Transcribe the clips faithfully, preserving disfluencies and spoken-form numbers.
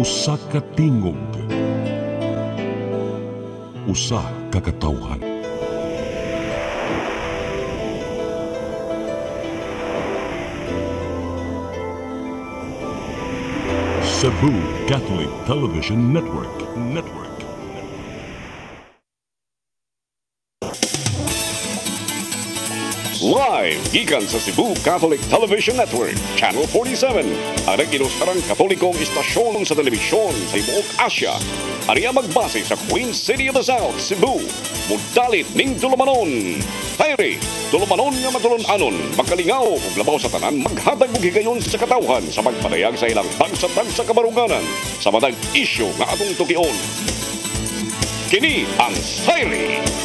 Usa ka tingog, usa ka katawhan. Cebu Catholic Television Network. Network. Live gikan sa Cebu Catholic Television Network, Channel forty-seven. Ang inosarang katolikong istasyon sa telebisyon sa ibuok Asia. Ariya magbase sa Queen City of the South, Cebu. Mudalit ning tulumanon. SAYRI, tulumanon nga matulon-anon. Magkalingaw ug labaw sa tanan, maghatag og higayon sa katawhan sa pagpadayag sa ilang tagsa-tagsa kabaruganan sa matag isyu nga atong tukion. Kini ang SAYRI.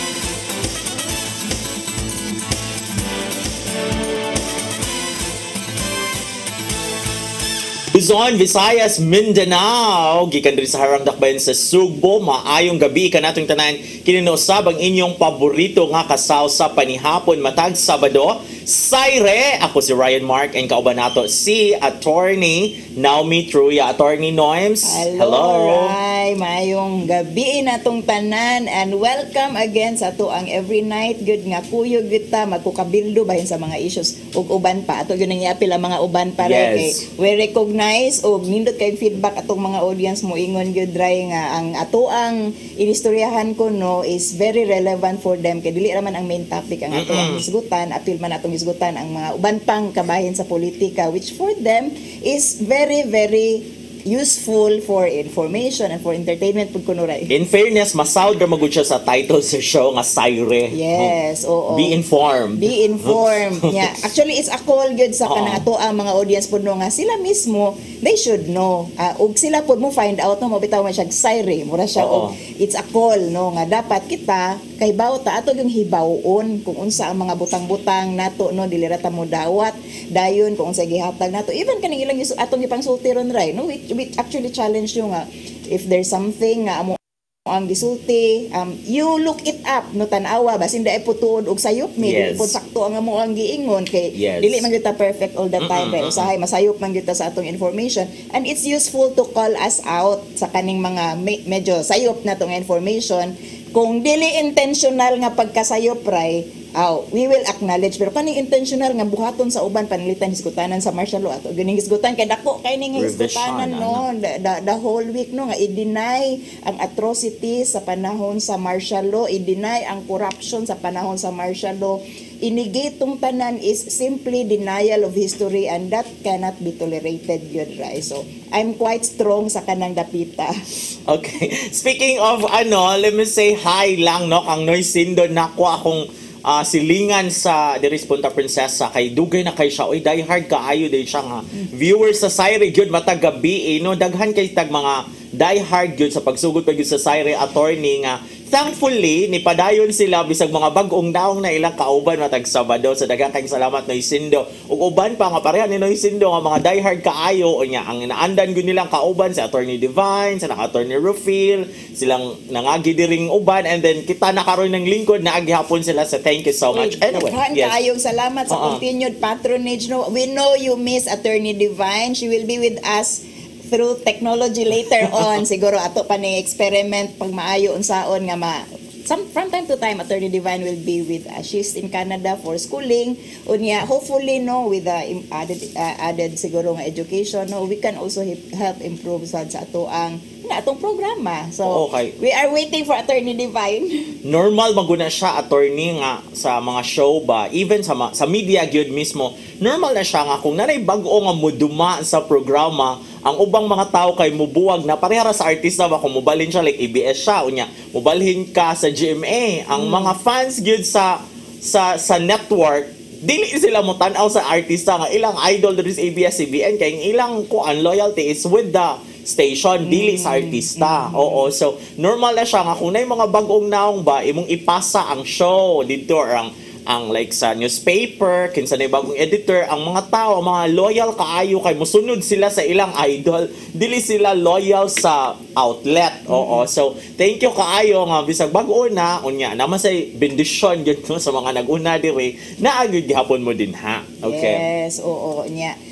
Luzon, Visayas, Mindanao, gikan diri sa harang dakbayan sa Sugbo. Maayong gabi ka natong tanan. Kininosab ang inyong paborito nga kasaw sa panihapon matag Sabado. SAYRI, ako si Ryan Mark and kauban nato si Attorney Naomi Truya. Attorney Noims, hello. Hello. Ray, maayong gabi natong tanan and welcome again sa to ang every night good nga kuyog kita magkukabildo bahin sa mga issues ug uban pa ato gyud nang iapil ang mga uban para Yes. kay we recognize og nindot kay feedback atong mga audience mo ingon gyud Ray nga ang ato ang inistoryahan ko no is very relevant for them kay dili raman ang main topic ang ato ang hisgutan apil man atong hisgutan ang mga uban pang kabahin sa politika which for them is very very useful for information and for entertainment pud kuno Ray. In fairness, masawd ra magud siya sa title sa show nga SAYRI. Yes, oo. Be informed. Be informed. Yeah. Actually, it's a call good sa Oo. kanang ato ang mga audience pud no nga sila mismo, they should know. Uh, ug sila pud mo find out no mo bitaw man siya SAYRI, mura siya Oo. og it's a call no nga dapat kita kay bawta ato yung hibawon kung unsa ang mga butang-butang nato no dili ra ta mo dawat dayon kung unsa gihatag nato even kaning ilang isu- atong ipangsulti ron Ray no which, which actually challenge yung nga if there's something nga amo ang gisulti um you look it up no tan-awa basin dai putuod og sayop mi Yes. dili pud sakto ang amo ang giingon kay Yes. dili man gyud ta perfect all the time Ray usahay masayop man gyud ta sa atong information and it's useful to call us out sa kaning mga me- medyo sayop na tong information kung dili intentional nga pagkasayop Ray, aw, we will acknowledge pero kaning intentional nga buhaton sa uban panilitan hisgutanan sa martial law ato gining hisgutan kay dako kay ning hisgutanan no the, the, the whole week no nga i-deny ang atrocities sa panahon sa martial law, i-deny ang corruption sa panahon sa martial law. Inigitong tanan is simply denial of history and that cannot be tolerated yun Ray. So I'm quite strong sa kanang dapita. Okay. Speaking of ano, let me say hi lang no kang Noy Sindo nako akong uh, silingan sa Diris Punta Princesa kay dugay na kay siya oy die hard kaayo day siya nga viewers sa SAYRI gyud matag gabi eh, no daghan kay tag mga die hard gyud sa pagsugod pa gyud sa SAYRI attorney nga thankfully, nipadayon sila bisag mga bag-ong daong na ilang kauban matag Sabado. So daghang kayong salamat Noy Sindo. Ug uban pa nga pareha ni Noy Sindo nga mga diehard kaayo o nya ang naandan gyud nilang kauban si Attorney Divine, sa Attorney Rufil, silang nangagi diring uban and then kita nakaroon ng lingkod na agihapon sila sa thank you so much. Anyway, Daghan yes. kaayong salamat sa Oo. continued patronage. No, we know you miss Attorney Divine. She will be with us through technology later on. Siguro ato pa ni experiment pag maayo unsaon nga ma some from time to time Attorney Divine will be with us. She's in Canada for schooling. Unya hopefully no with the added uh, added siguro nga education no we can also hip- help improve sa sa ato ang na atong programa. So Okay. we are waiting for Attorney Divine. Normal maguna siya attorney nga sa mga show ba even sa ma- sa media gyud mismo normal na siya nga kung nanay bag-o nga muduma sa programa ang ubang mga tao kay mubuwag na parehara sa artista ba kung mubalhin siya like A B S siya unya mubalhin ka sa G M A ang Mm. mga fans gyud sa sa sa network dili sila mo tan-aw sa artista nga ilang idol diri sa A B S C B N kay ang ilang kuan loyalty is with the station dili sa artista. Oo, so normal na siya nga kung nay mga bag-ong naong ba imong ipasa ang show dito or ang ang like sa newspaper kinsa na bagong editor ang mga tao mga loyal kaayo kay mosunod sila sa ilang idol dili sila loyal sa outlet. Oo, so thank you kaayo nga bisag bag-o na unya naman say bendisyon gyud no, sa mga nag-una diri na agud gihapon mo din ha. Okay. Yes, oo nya.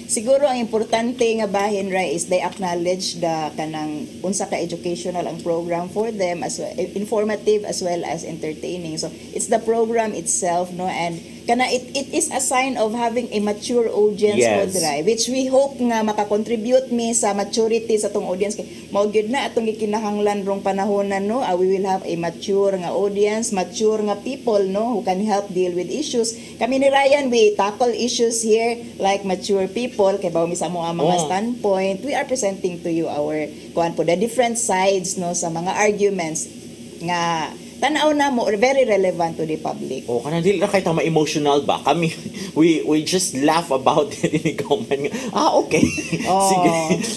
siguro ang importante nga bahin ra is they acknowledge the kanang unsa ka educational ang program for them, as well, informative as well as entertaining. So it's the program itself, no, and kana it, it is a sign of having a mature audience, Yes. po dry, which we hope nga makakontribute mi sa maturity sa atong audience. Kay mao gyud na atong gikinahanglan rong panahonan, no, uh, we will have a mature nga audience, mature nga people, no, who can help deal with issues. Kami ni Ryan, we tackle issues here like mature people, kay bawo mi sa mo ang mga Oh. standpoint. We are presenting to you our kuan po the different sides, no, sa mga arguments nga tanaw na mo very relevant to the public. O kana dili ra kay ta ma-emotional ba? Kami we we just laugh about it inigaw man nga. Ah, okay. Oh. Sige.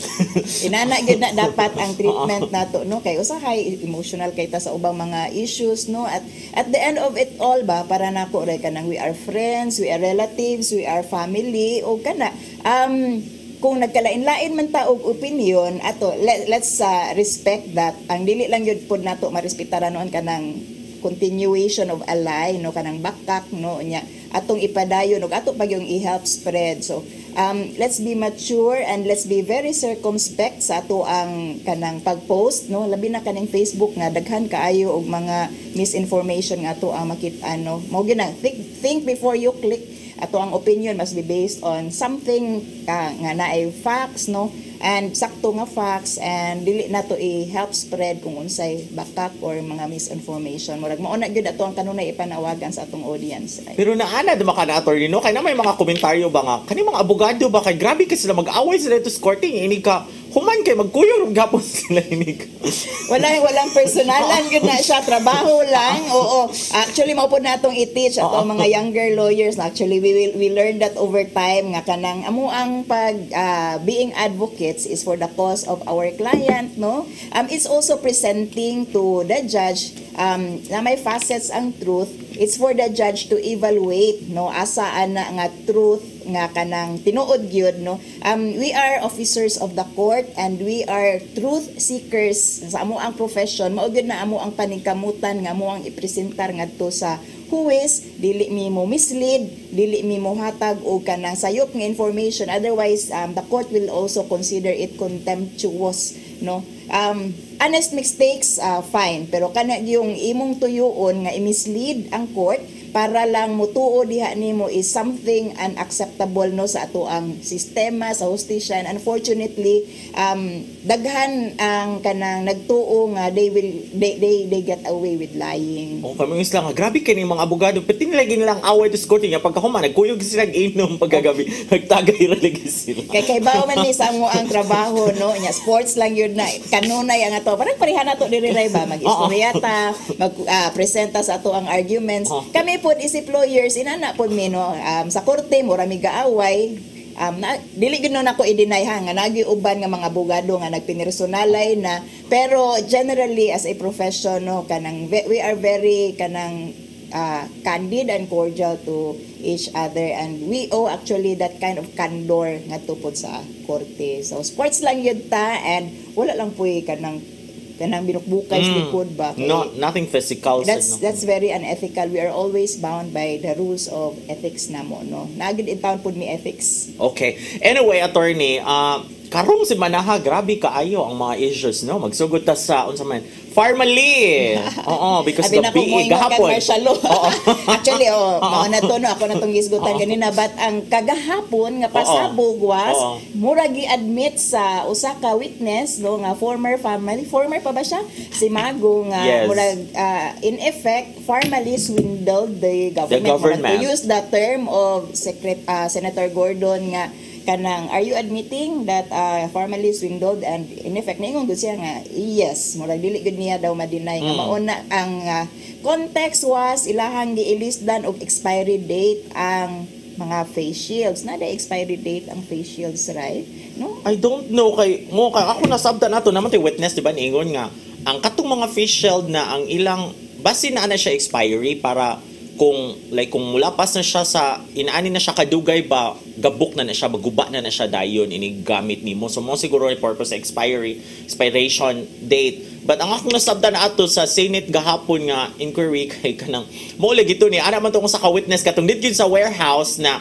Inana gyud na dapat ang treatment nato, no, kay usahay emotional kay ta sa ubang mga issues, no, at at the end of it all ba para nako ra kanang we are friends, we are relatives, we are family o kana um kung nagkalain-lain man ta og opinion ato let, let's uh, respect that. Ang dili lang gyud pod nato marespetaran noon kanang continuation of a lie, no, kanang bakak, no, nya atong ipadayon og ato pag yung i-help spread. So um let's be mature and let's be very circumspect sa ato ang kanang pag-post, no, labi na kaning Facebook nga daghan kaayo og mga misinformation nga ato ang makit-an, no. Mao gyud na think, think before you click. Ato ang opinion must be based on something uh, nga naay facts, no, and sakto nga facts, and dili nato i-help spread kung unsay bakak or mga misinformation. Murag mao na gyud ato ang kanunay ipanawagan sa atong audience. Right? Pero naana duma ka na attorney, no, kay na may mga komentaryo ba nga kani mga abogado ba kay grabe ka sila mag-away sila to courting ini ka human kay magkuyo og gapon sila ini ka. Wala walang personalan gyud na siya, trabaho lang. Oo. Actually mao pod natong i-teach ato ang mga younger lawyers. Actually we will we learn that over time nga kanang amo ang pag uh, being advocates is for the cause of our client, no. Um it's also presenting to the judge um na may facets ang truth. It's for the judge to evaluate, no, asa ana nga truth nga kanang tinuod gyud, no. Um we are officers of the court and we are truth seekers sa amo ang profession. Mao gyud na amo ang paningkamutan nga amo ang ipresentar ngadto sa huwes, dili mi mo mislead, dili mi mo hatag og kanang sayop nga information, otherwise um, the court will also consider it contemptuous, no. Um honest mistakes, uh, fine, pero kana yung imong tuyoon nga i-mislead ang court para lang mutuo diha nimo is something unacceptable, no, sa ato ang sistema sa hustisya. And unfortunately um daghan ang kanang nagtuo nga they will they they, they get away with lying. O kami isla nga grabe kini mga abogado pati nila ginlang away to courting nga pagkahuma nagkuyog sila inom pagkagabi nagtagay ra lagi sila. Kay kay bawo man ni sa mo ang trabaho, no, nya sports lang yun na kanunay ang ato parang pareha nato diri ray ba mag-istoryata mag uh, presenta sa ato ang arguments. Kami pod isip lawyers inana pod mi, no, um, sa korte mo rami gaaway. Um, na, dili gid no nako i-deny ha nga nagiuban nga mga abogado nga nagpinirsonalay na, pero generally as a profession, no, kanang we are very kanang uh, candid and cordial to each other, and we owe actually that kind of candor nga tupod sa korte. So sports lang yun ta, and wala lang puy kanang kanang binukbukay sa likod ba. Kay, No, nothing physical. that's no? that's very unethical. We are always bound by the rules of ethics namo, no. Nagid in town pud mi ethics. Okay. Anyway, attorney, uh, karong si Manaha, grabe kaayo ang mga issues, no? Magsugod ta sa unsa man formally. Oo, because Abi the na kung B E moingon kag gahapon. martial law. Actually, oh, mao na to, no, ako na tong gisgutan kanina, but ang kagahapon nga pasabog was Oo. mura gi-admit sa usa ka witness, no, nga former family, former pa ba siya? Si Mago nga Yes. murag uh, in effect formally swindled the government. The government. Murag to use the term of Secret uh, Senator Gordon nga kanang, are you admitting that uh, formally swindled, and in effect ningon gud siya nga yes, murag dili gud niya daw ma-deny nga Mm. mauna ang uh, context was ilahang giilisdan og expiry date ang mga face shields. Na day expiry date ang face shields, right? No? I don't know kay mo kay ako nasabda nato naman tay witness di ba niingon nga ang katong mga face shield na ang ilang base na ana siya expiry para kung like kung mulapas na siya sa inaani na siya kadugay ba gabok na na siya maguba na na siya dayon ini gamit nimo, so mo siguro yung purpose sa expiry expiration date. But ang akong nasabda na ato sa Senate gahapon nga inquiry kay kanang mo lagi to ni ana man to sa ka witness katong did gyud sa warehouse na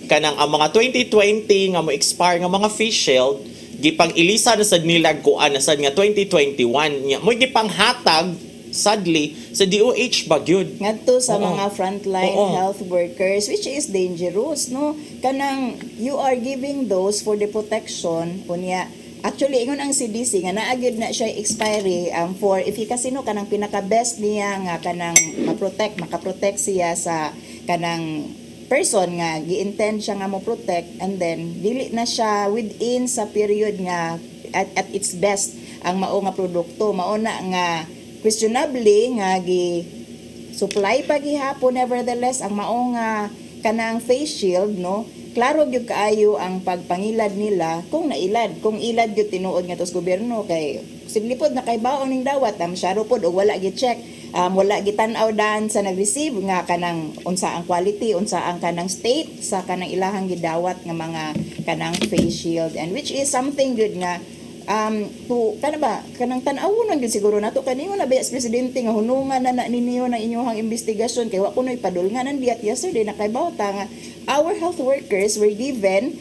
kanang ang mga twenty twenty nga mo expire nga mga face shield gipang ilisa na sad nila kuan na sad nga twenty twenty-one nya mo gipang hatag sadly sa D O H ba gyud ngadto sa Oo. mga frontline Oo. health workers, which is dangerous, no? Kanang you are giving those for the protection unya. Actually, ingon ang C D C nga naagid na siya expiry um, for efficacy, no, kanang pinaka best niya nga kanang ma-protect, maka-protect siya sa kanang person nga gi-intend siya nga mo protect, and then dili na siya within sa period nga at, at its best ang mao nga produkto. Mao na nga questionably nga gi supply pa gihapon. Nevertheless, ang mao nga kanang face shield, no, klaro gyud kaayo ang pagpangilad nila kung nailad, kung ilad gyud tinuod nga tos gobyerno kay siglipod na kay baon ning dawat am syaro pod og wala gi check, um, wala gitanaw dan sa nag-receive nga kanang unsa ang quality, unsa ang kanang state sa kanang ilahang gidawat nga mga kanang face shield, and which is something good nga um to kana ba kanang tan-awon gyud siguro nato kaniyo na bias presidente nga hunungan na, na ninyo ng inyong investigasyon kay wa kuno ipadulnganan diat yesterday na kay bawta nga our health workers were given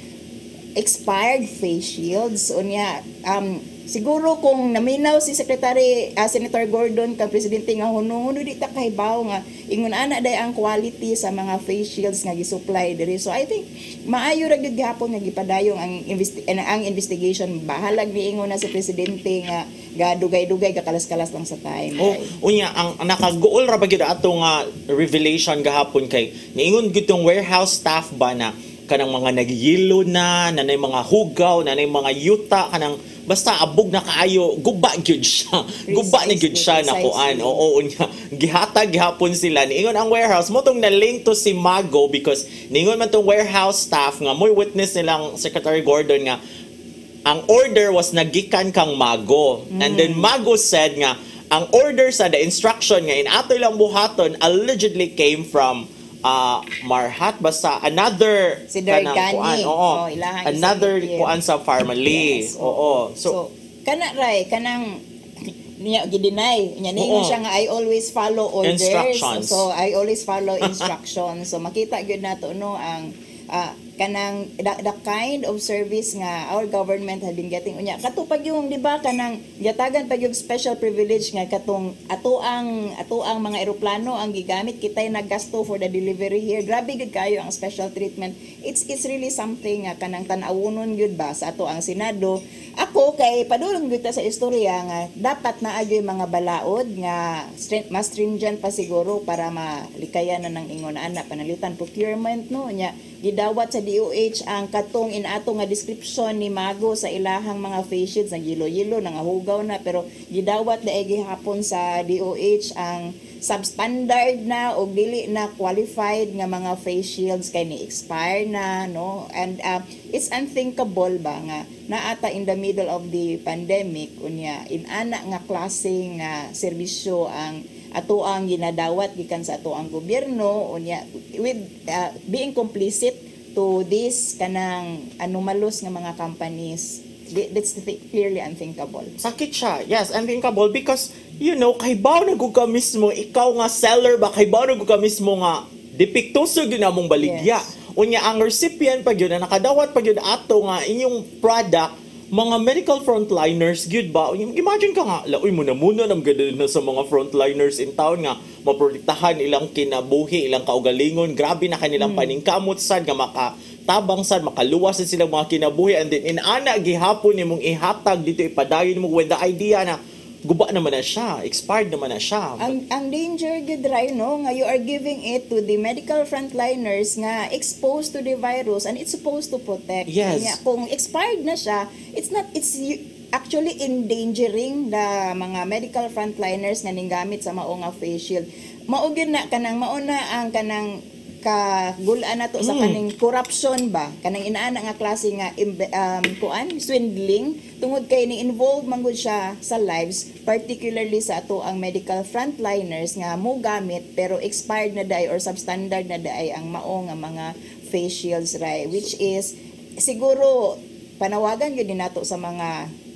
expired face shields unya. um siguro kung naminaw si Secretary uh, Senator Gordon kang presidente nga hunungon di ta kahibaw nga ingon ana day ang quality sa mga face shields nga gi-supply diri. So I think maayo ra gyud gihapon nga gipadayong ang investi- eh, ang investigation. Bahalag ni ingon na si presidente nga gadugay-dugay gakalas-kalas lang sa time. Oh, unya ang ang nakaguol ra ba gyud ato nga revelation gahapon kay niingon gyud tong warehouse staff ba na kanang mga nagiyilo na, nanay mga hugaw, nanay mga yuta, kanang basta abog na kaayo, guba gyud siya. Guba na gyud siya na kuan. Oo, unya gihatag gihapon sila. Niingon ang warehouse mo tong na-link to si Mago because niingon man tong warehouse staff nga mo'y witness nilang Secretary Gordon nga ang order was nagikan kang Mago. Mm. And then Mago said nga ang order sa the instruction nga in ato lang buhaton allegedly came from uh, Marhat basta another si kanang Dargani. kuan, oo, Oh, ilahang another isang kuan sa family. Yes, Oo. So, So, kana ray kanang niya gidinay nya ningon Oo. siya nga I always follow orders. Instructions. So I always follow instructions. So makita gyud nato no ang ah, kanang the, the kind of service nga our government had been getting unya kato pag yung di ba kanang gatagan pag yung special privilege nga katong ato ang ato ang mga eroplano ang gigamit kitay naggasto for the delivery here. Grabe gud kayo ang special treatment. It's it's really something nga kanang tan-awonon gyud ba sa ato ang Senado. Ako kay padulong gyud ta sa istorya nga dapat na agyoy mga balaod nga string, mas stringent pa siguro para malikayan na ng ingon ana panalitan procurement no nya gidawat sa D O H ang katong inato nga description ni Mago sa ilahang mga face shields na yelo-yelo nangahugaw na pero gidawat daay gihapon sa D O H ang substandard na o dili na qualified nga mga face shields kay ni expire na no, and uh, it's unthinkable ba nga naata in the middle of the pandemic unya in ana nga klase nga serbisyo ang ato ang ginadawat gikan sa ato ang gobyerno unya with uh, being complicit to this kanang anomalous nga mga companies. That's clearly unthinkable. sakit siya. Yes, unthinkable because, you know, kahibaw na gud ka mismo, ikaw nga seller ba, kahibaw na gud ka mismo nga, dipiktuso yun na mong baligya. Yes. Unya, ang recipient pag yun, na nakadawat pag yun ato nga, inyong product, mga medical frontliners, good ba? Imagine ka nga, laoy mo na muna nam ganda na sa mga frontliners in town nga, maprotektahan ilang kinabuhi, ilang kaugalingon, grabe na kanilang mm. paningkamot sad nga maka tabang sad makaluwas sa silang mga kinabuhi, and then inana gihapon nimong ihatag dito ipadayon mo with the idea na guba naman na siya, expired naman na siya. Ang ang danger gud ray no nga you are giving it to the medical frontliners nga exposed to the virus and it's supposed to protect. Yes. Nga, kung expired na siya, it's not it's actually endangering the mga medical frontliners nga ninggamit sa mao nga face shield. Mao gyud na kanang mao na ang kanang kagulaan nato sa Mm. kaning corruption ba kanang inaana nga klase nga imbe- um kuan swindling tungod kay ni involved man gud siya sa lives, particularly sa ato ang medical frontliners nga mo gamit pero expired na day or substandard na day ang mao nga mga face shields ray, which is siguro panawagan gyud din nato sa mga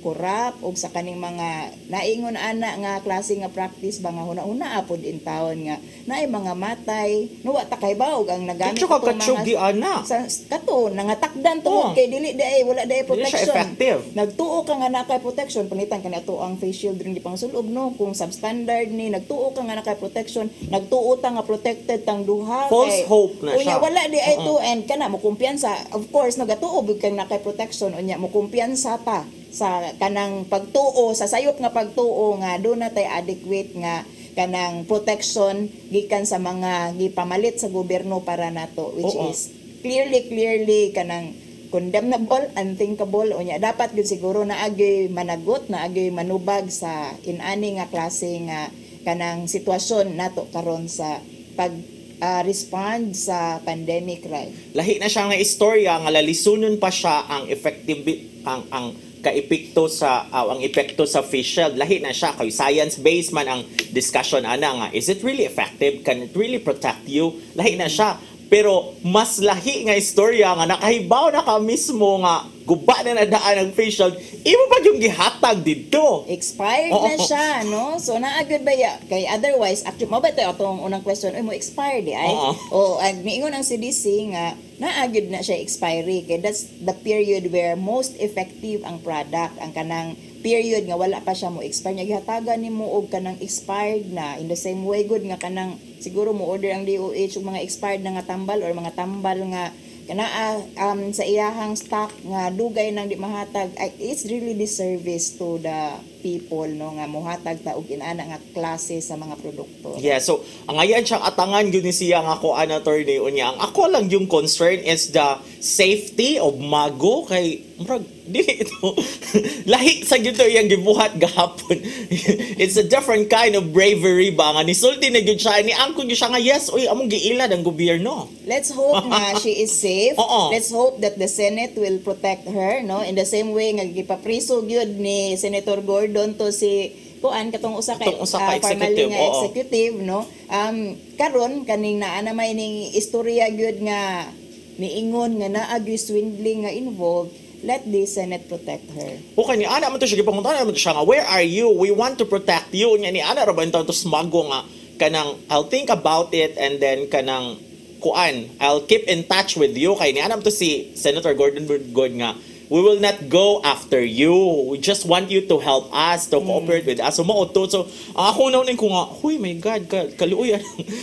corrupt og sa kaning mga naingon ana nga klase nga practice ba nga huna-huna apod in town nga naay mga matay no wa ta kay baog ang nagamit Dito ka atong katsugi, ana. sa kato nangatakdan Oh. tungod kay dili day wala day Dili siya protection. effective. Nagtuo ka nga na kay protection panitan kani ato ang face shield ring di pangsulog no kung substandard ni nagtuo ka nga na kay protection nagtuo ta nga protected tang duha False kay, hope na unya, siya. wala di ay to and kana mo kumpiyansa of course nagatuo big kang na kay protection unya mo kumpiyansa ta sa kanang pagtuo sa sayop nga pagtuo nga do na tay adequate nga kanang protection gikan sa mga gipamalit sa gobyerno para nato which Oo. is clearly clearly kanang condemnable, unthinkable unya dapat gud siguro na agi managot na agi manubag sa inani nga klase nga kanang sitwasyon nato karon sa pag ah, respond sa pandemic, right? Lahi na siya nga istorya nga lalisunon pa siya ang effective ang ang kaepekto sa uh, ang epekto sa face shield. Lahi na siya kay science based man ang discussion ana nga is it really effective, can it really protect you? Lahi na siya. Pero mas lahi nga istorya nga nakahibaw na ka mismo nga guba na nadaan ang face shield, imo pa yung gihatag dito. Expired Oo. na siya, no? So naagad ba ya? Kay otherwise, actually, mabay tayo atong unang question, ay mo expired di ay? Oo. O, ang niingon ang C D C nga, naagad na siya expiry. Kay that's the period where most effective ang product, ang kanang period nga wala pa siya mo expire nya gihatagan nimo og kanang expired na in the same way good nga kanang siguro mo order ang D O H og mga expired na nga tambal or mga tambal nga kana um, sa iyahang stock nga dugay nang di mahatag ay, it's really disservice to the people no nga mohatag ta og inana nga klase sa mga produkto. Yeah, so ang ayan siyang atangan yun ni siya nga ako an attorney unya. Ang ako lang yung concern is the safety of mago kay murag dili ito lahi sa gyud to iyang gibuhat gahapon. It's a different kind of bravery ba nga nisulti na gyud siya ni angkon gyud siya nga yes uy among giilad ang gobyerno. Let's hope na she is safe. Oo. Let's hope that the Senate will protect her, no? In the same way nga gipapriso gyud ni Senator Gordon to si kuan katong usa ka Itong usa ka ah, formerly executive, nga oo. executive, no? Um karon kaning naa na may ning istorya gyud nga niingon nga naa gyud swindling nga involved. Let the Senate protect her. Okay ni ana man to siya gipanguntahan man to siya nga where are you? We want to protect you. Nya ni ana ra ba to smago nga kanang I'll think about it and then kanang kuan I'll keep in touch with you kay ni ana man to si Senator Gordon Good nga we will not go after you. We just want you to help us, to cooperate with us. So, mauto. So, ang ako na ko nga, huy, my God, ka, kaluoy.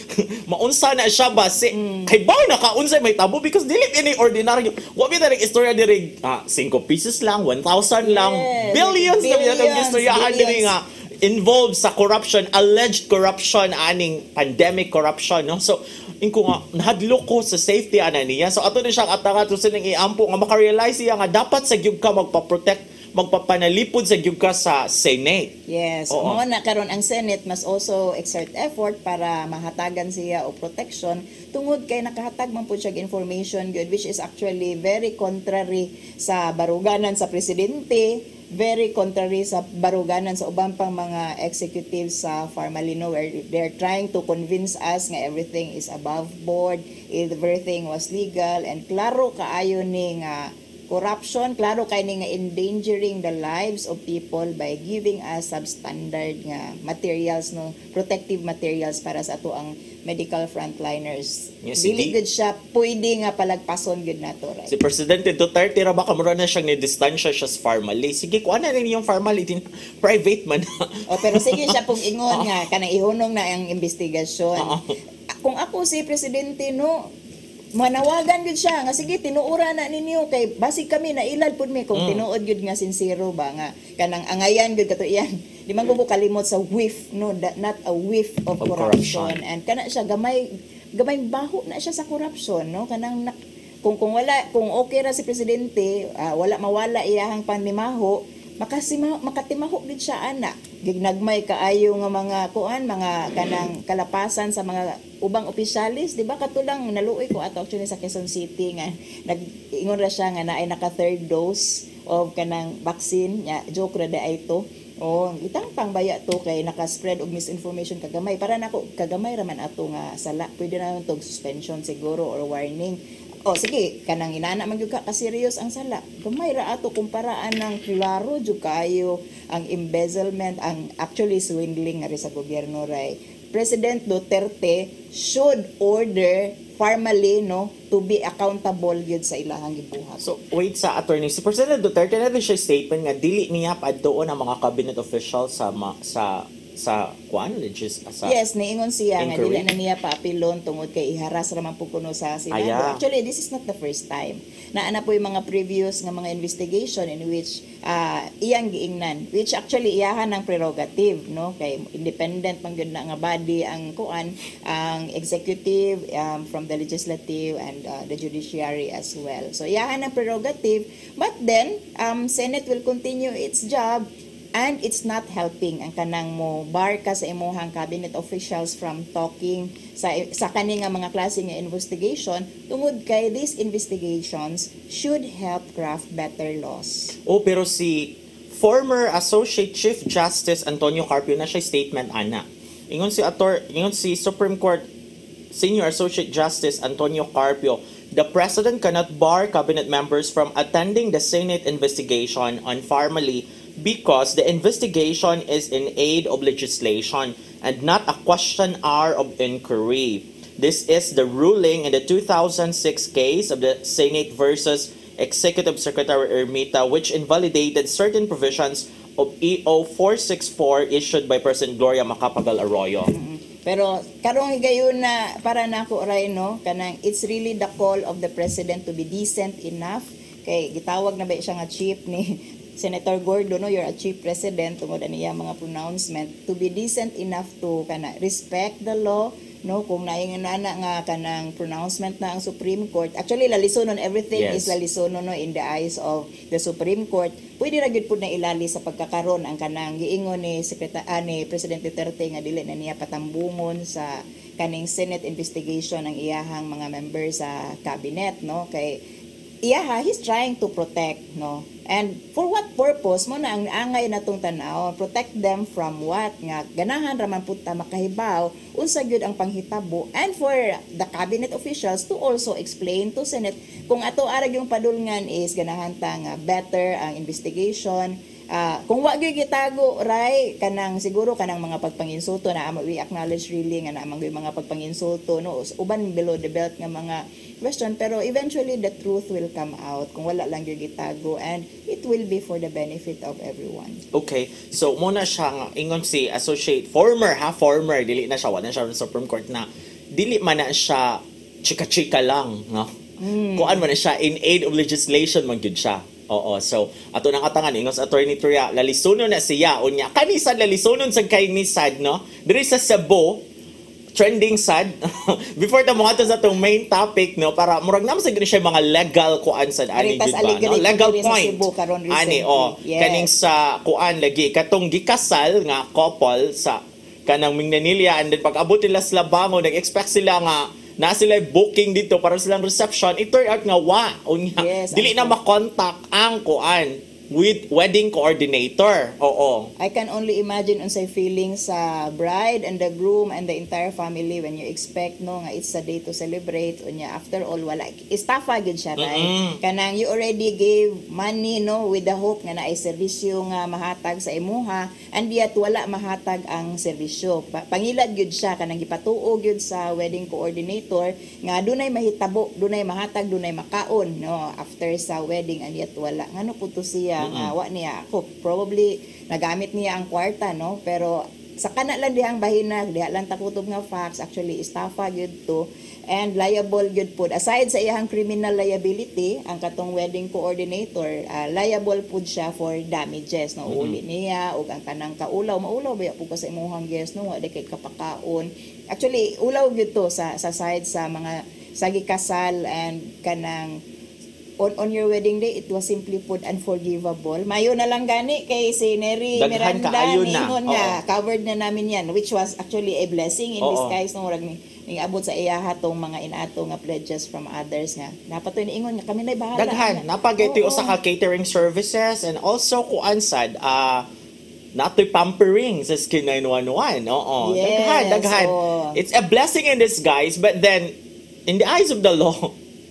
Maunsa na siya ba? Si, Mm. Kay ba na kaunsa may tabo? Because dili ini ordinaryo. Wabi na rin istorya diri, ah, five pieces lang, one thousand lang, Yes. billions na Billions, yung istoryahan diri billions. nga involved sa corruption, alleged corruption, aning pandemic corruption, no? So, inko nga, nahadlok ko sa safety ana niya. So, ato na siyang atanga to silang iampo nga makarealize siya nga dapat sa gyud ka magpa-protect, magpapanalipod sa gyud ka sa Senate. Yes, Oo. mo na karon ang Senate must also exert effort para mahatagan siya o protection tungod kay nakahatag man pud siya og information good which is actually very contrary sa baruganan sa presidente, very contrary sa baruganan sa ubang pang mga executives sa Farmalino where they're trying to convince us nga everything is above board, everything was legal and klaro kaayo ni nga corruption, klaro kay ni nga endangering the lives of people by giving us substandard nga materials, no, protective materials para sa ato ang medical frontliners. Yes, Dili hindi. gud siya pwede nga palagpason gud nato, right? Si Presidente Duterte ra ba kamura na siyang ni-distansya siya sa Farmally. Sige, kuha na rin yung Farmally din. Private man. O pero sige siya pong ingon nga kanang ihunong na ang investigasyon. Oo. Kung ako si presidente no, manawagan gud siya nga sige tinuura na ninyo kay basig kami na ilad pud mi kung Mm. tinuod gud nga sincero ba nga kanang angayan gud kato iyan di man ko kalimot sa whiff no that not a whiff of, Of corruption. corruption. And kana siya gamay gamay baho na siya sa corruption no kanang nak, kung kung wala kung okay ra si presidente ah, wala mawala iyahang panimaho makasima makatimaho gid siya ana gignagmay kaayo nga mga kuan mga kanang kalapasan sa mga ubang opisyalis di ba katulang naluoy ko ato actually sa Quezon City nga nag-ingon ra siya nga naay naka third dose of kanang vaccine nya joke ra ay to o itang pangbaya to kay naka-spread og misinformation kagamay para nako kagamay ra man ato nga sala pwede na to suspension siguro or warning oh sige, kanang inana man gyud ka ka-serious ang sala. Gamay ra ato kumparaan ng klaro jud kayo ang embezzlement, ang actually swindling nga rin sa gobyerno ray. President Duterte should order formally no to be accountable yun sa ilahang gibuhat. So, wait sa attorney. Si President Duterte na rin siya statement nga dili niya pa doon ang mga cabinet officials sa ma, sa sa kuan legis sa Yes, niingon siya nga inquiry. dili na niya paapilon tungod kay iharas ra man pug kuno sa Senado. Aya. Actually, this is not the first time. Naana po yung mga previous nga mga investigation in which uh, iyang giingnan, which actually iyahan ang prerogative, no? Kay independent man gyud na nga body ang kuan, ang executive um, from the legislative and uh, the judiciary as well. So iyahan ang prerogative, but then um, Senate will continue its job. And it's not helping ang kanang mo bar ka sa imuhang cabinet officials from talking sa sa kani nga mga klase nga investigation tungod kay these investigations should help craft better laws. Oh, pero si former Associate Chief Justice Antonio Carpio na siya statement ana. Ingon si ator, ingon si Supreme Court Senior Associate Justice Antonio Carpio, the President cannot bar cabinet members from attending the Senate investigation on Farmally because the investigation is in aid of legislation and not a question hour of inquiry. This is the ruling in the two thousand six case of the Senate versus Executive Secretary Ermita, which invalidated certain provisions of E O four sixty-four issued by President Gloria Macapagal Arroyo. Pero karong gayon na para nako ray no kanang it's really the call of the president to be decent enough kay gitawag na ba siya nga chief ni Senator Gordo, no, you're a chief president tungod niya mga pronouncement to be decent enough to kana respect the law, no, kung naingon na nga kanang pronouncement na ang Supreme Court. Actually lalisonon everything Yes. is lalisonon no in the eyes of the Supreme Court. Pwede ra gyud pud na ilali sa pagkakaron ang kanang giingon ni Secretary ah, ni President Duterte nga dili na niya patambungon sa kaning Senate investigation ang iyahang mga members sa cabinet, no, kay iyaha he's trying to protect, no. And for what purpose mo na ang angay natong tanaw, protect them from what nga ganahan ra man pud ta makahibaw unsa gyud ang panghitabo, and for the cabinet officials to also explain to Senate kung ato arag yung padulngan is ganahan ta nga better ang investigation. Uh, kung wa gyud gitago ray kanang siguro kanang mga pagpanginsulto na amo we acknowledge really nga naamang mga pagpanginsulto no uban below the belt nga mga question, pero eventually the truth will come out kung wala lang gyud gitago, and it will be for the benefit of everyone. Okay, so muna siya nga ingon si Associate former ha former dili na siya wala na siya sa Supreme Court na dili man na siya chika-chika lang no. Mm. Kuan man na siya in aid of legislation man gyud siya. Oo, so ato nang katangan ingos Attorney Turia lalisonon na siya unya kanisa lalisonon sa kay ni sad no diri sa Cebu trending sad before ta mga sa atong main topic no para murag naman sa gani siya mga legal kuan sad ani Aritas gid ba no? Legal point ani oh yes. kaning sa kuan lagi katong gikasal nga couple sa kanang Mingnanilla, and then pag abot nila sa Labango nag-expect sila nga na sila booking dito para silang reception, it turned out nga wa unya yes, dili na makontak ang kuan with wedding coordinator. Oo. I can only imagine unsay feeling sa bride and the groom and the entire family when you expect no nga it's a day to celebrate unya after all wala estafa gid siya right. Mm-mm. Kanang you already gave money no with the hope nga naay serbisyo nga mahatag sa imuha, and yet wala mahatag ang serbisyo. Pa- pangilad gyud siya kanang gipatuo gyud sa wedding coordinator nga dunay mahitabo, dunay mahatag, dunay makaon no after sa wedding, and yet wala. Ngano pud to siya nga wa niya ako probably nagamit niya ang kwarta no, pero sa kana lang dihang bahinag diha lang takutob nga facts, actually estafa gyud to and liable gyud pud aside sa iyang criminal liability ang katong wedding coordinator, uh, liable pud siya for damages no. Mm-hmm. Uli niya ug ang kanang kaulaw maulaw ba pud ka sa imong guest no wa di kay kapakaon, actually ulaw gyud to sa sa side sa mga sagi kasal and kanang on on your wedding day, it was simply put unforgivable. Mayo na lang gani kay si Neri Daghan Miranda kaayo na. ningon nga Oo. covered na namin yan, which was actually a blessing in Oo. disguise no murag ni ning abot sa iya hatong mga inato nga pledges from others nga dapat to niingon nga kami nay bahala. Daghan nga. napagiti Oo. usa ka catering services, and also kuan sad ah natoy pampering sa Skin nine one one. Oo. Yes, Daghan, daghan. oo. It's a blessing in disguise, but then in the eyes of the law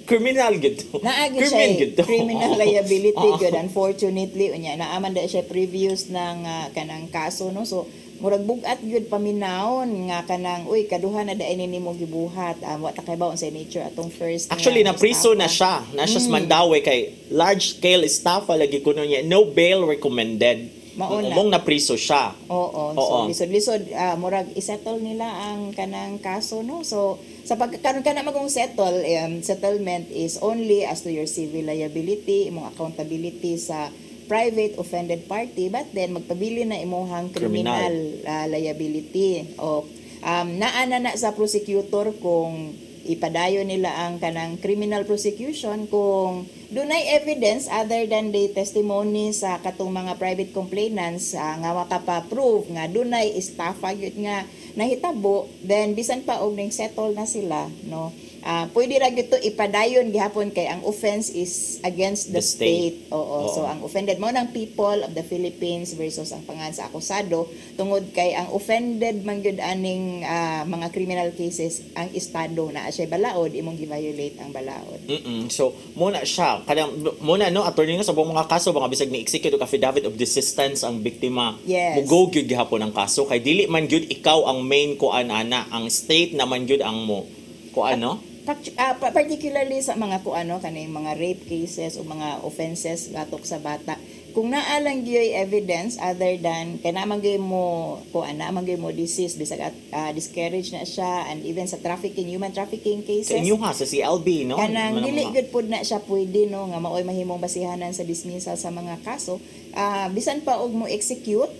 criminal gid to. Naagi Criminal siya gid to. criminal Oo. liability Oo. good, unfortunately unya naaman da siya previous ng ah, kanang kaso no, so murag bugat gyud paminawon nga kanang uy kaduha na daay nimo gibuhat, um, wa ta kay bawon sa nature atong first Actually, nga na priso na estafa. siya. Na siya sa Mandawi kay large scale estafa lagi kuno niya. No bail recommended. Mauna. Umong na priso siya. Oo, Oo. so lisod-lisod ah, murag isettle nila ang kanang kaso no. So sa pagkaron kana magong settle, um, settlement is only as to your civil liability, imong accountability sa private offended party, but then magpabili na imong criminal, ah, liability o um, naana na sa prosecutor kung ipadayon nila ang kanang criminal prosecution kung dunay evidence other than the testimony sa katong mga private complainants uh, nga makapa-prove nga dunay estafa gyud nga nahitabo, then bisan pa og ning settle na sila no. Uh, pwede ra gyud to ipadayon gihapon kay ang offense is against the, The state. state. Oo, Oo. so ang offended mo ng people of the Philippines versus ang pangan sa akusado tungod kay ang offended man gyud aning ah, mga criminal cases ang estado na siya balaod imong gi-violate ang balaod. Mm-mm. So, muna siya. Kanang, muna, no, attorney nga sa buong mga kaso, mga bisag ni execute og affidavit of desistance ang biktima. Yes. Mugo gyud gihapon ang kaso. Kay dili man gyud ikaw ang main kuan ana. Ang state naman gyud ang mo. Kuan, no? Pact- ah, pa- particularly sa mga kuano kaning mga rape cases o mga offenses batok sa bata, kung naa lang gyud evidence other than kay naman gyud mo kuan naman gyud mo disease bisag at ah, discourage na siya, and even sa trafficking, human trafficking cases Sa inyo ha, sa C L B, no? kanang Mga- dili mga- gud pud na siya pwede no nga maoy mahimong basihanan sa dismissal sa mga kaso. Ah, bisan pa og mo execute,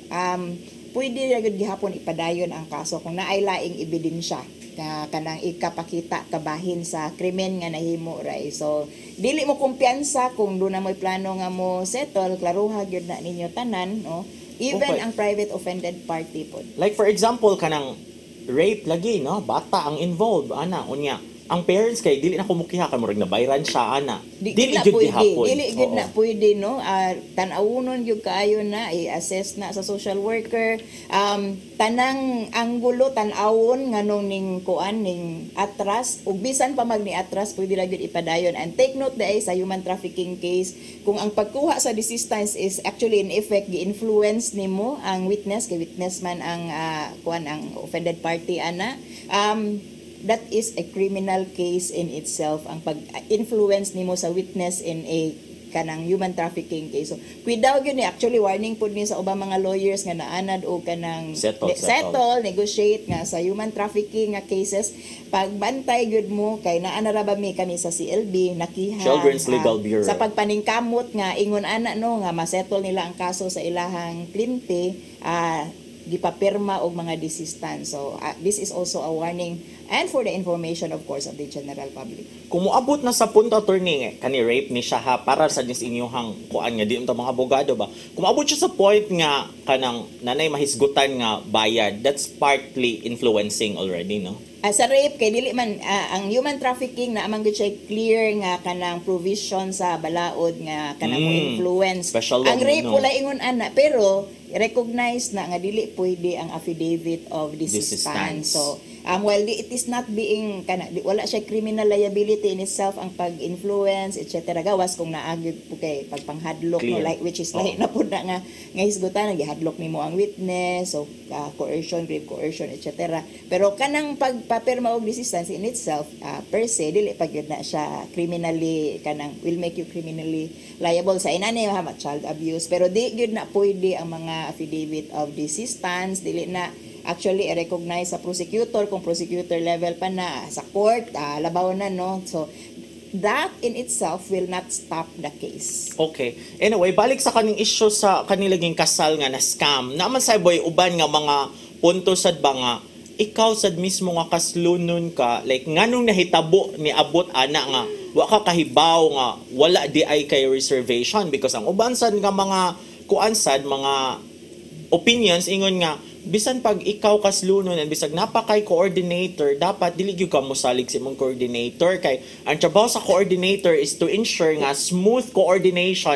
um pwede ra gud gihapon ipadayon ang kaso kung naay laing ebidensya nga kanang ikapakita kabahin sa krimen nga nahimo ray. So dili mo kumpiyansa kung do na mo'y plano nga mo settle, klaruha gyud na ninyo tanan no, even Okay. ang private offended party pod. Like for example, kanang rape lagi, no? Bata ang involved, ana, unya. Ang parents kay dili na kumukiha kay murag nabayran siya ana. Di, Dili na gyud pwede, gihapon. dili gyud Oo. na pwede no. Ah, tan-awunon gyud kaayo na i-assess na sa social worker. Um tanang anggulo tan-awon nganong ning kuan ning atras ug bisan pa mag ni atras pwede ra gyud ipadayon. And take note dai sa human trafficking case kung ang pagkuha sa desistance is actually in effect gi-influence nimo ang witness kay witness man ang ah, kuan ang offended party ana. Um that is a criminal case in itself ang pag-influence nimo sa witness in a kanang human trafficking case. So, kuidaw gyud ni actually warning pud ni sa ubang mga lawyers nga naanad o kanang Settle, ne- settle. settle, negotiate nga sa human trafficking nga cases, pagbantay gyud mo kay naana ra ba mi kami sa C L B nakiha Children's ah, Legal Bureau. sa pagpaningkamot nga ingon ana no nga ma-settle nila ang kaso sa ilahang kliyente, ah gipapirma og mga desistance. So uh, this is also a warning and for the information of course of the general public. Kung moabot na sa punto attorney nga kani rape ni siya ha para sa dis inyong kuan nga di unta mga abogado ba. Kung moabot siya sa point nga kanang nanay mahisgutan nga bayad, that's partly influencing already, no? Uh, sa rape kay dili man ah, ang human trafficking na amang gyud siya clear nga kanang provision sa balaod nga kanang mo Mm. influence. Special law, Ang rape no? wala ingon ana pero recognize na nga dili pwede ang affidavit of desistance. Desistance. So um, while di- it is not being kana di- wala siya criminal liability in itself ang pag-influence et cetera gawas kung naagid po kay pagpanghadlok no, Clear. like which is Oo. lahi na pud na nga nga hisgutan gihadlok nimo ang witness, so uh, coercion, grave coercion et cetera. Pero kanang pagpapirma og desistance in itself uh, per se dili pa gyud na siya criminally kanang will make you criminally liable sa inani ha child abuse, pero di gyud na pwede ang mga affidavit of desistance, dili na actually i-recognize sa prosecutor kung prosecutor level pa na sa court, uh, labaw na no. So that in itself will not stop the case. Okay. Anyway, balik sa kaning issue sa kanilaging kasal nga na scam. Naman sa boy uban nga mga punto sad ba nga ikaw sad mismo nga kaslunon ka, like nganong nahitabo ni abot ana nga wa ka kahibaw nga wala di ay kay reservation, because ang uban sad nga mga kuan sad mga opinions ingon nga bisan pag ikaw kaslunon and bisag napakay coordinator, dapat dili gyud ka mosalig sa imong coordinator kay ang trabaho sa coordinator is to ensure nga smooth coordination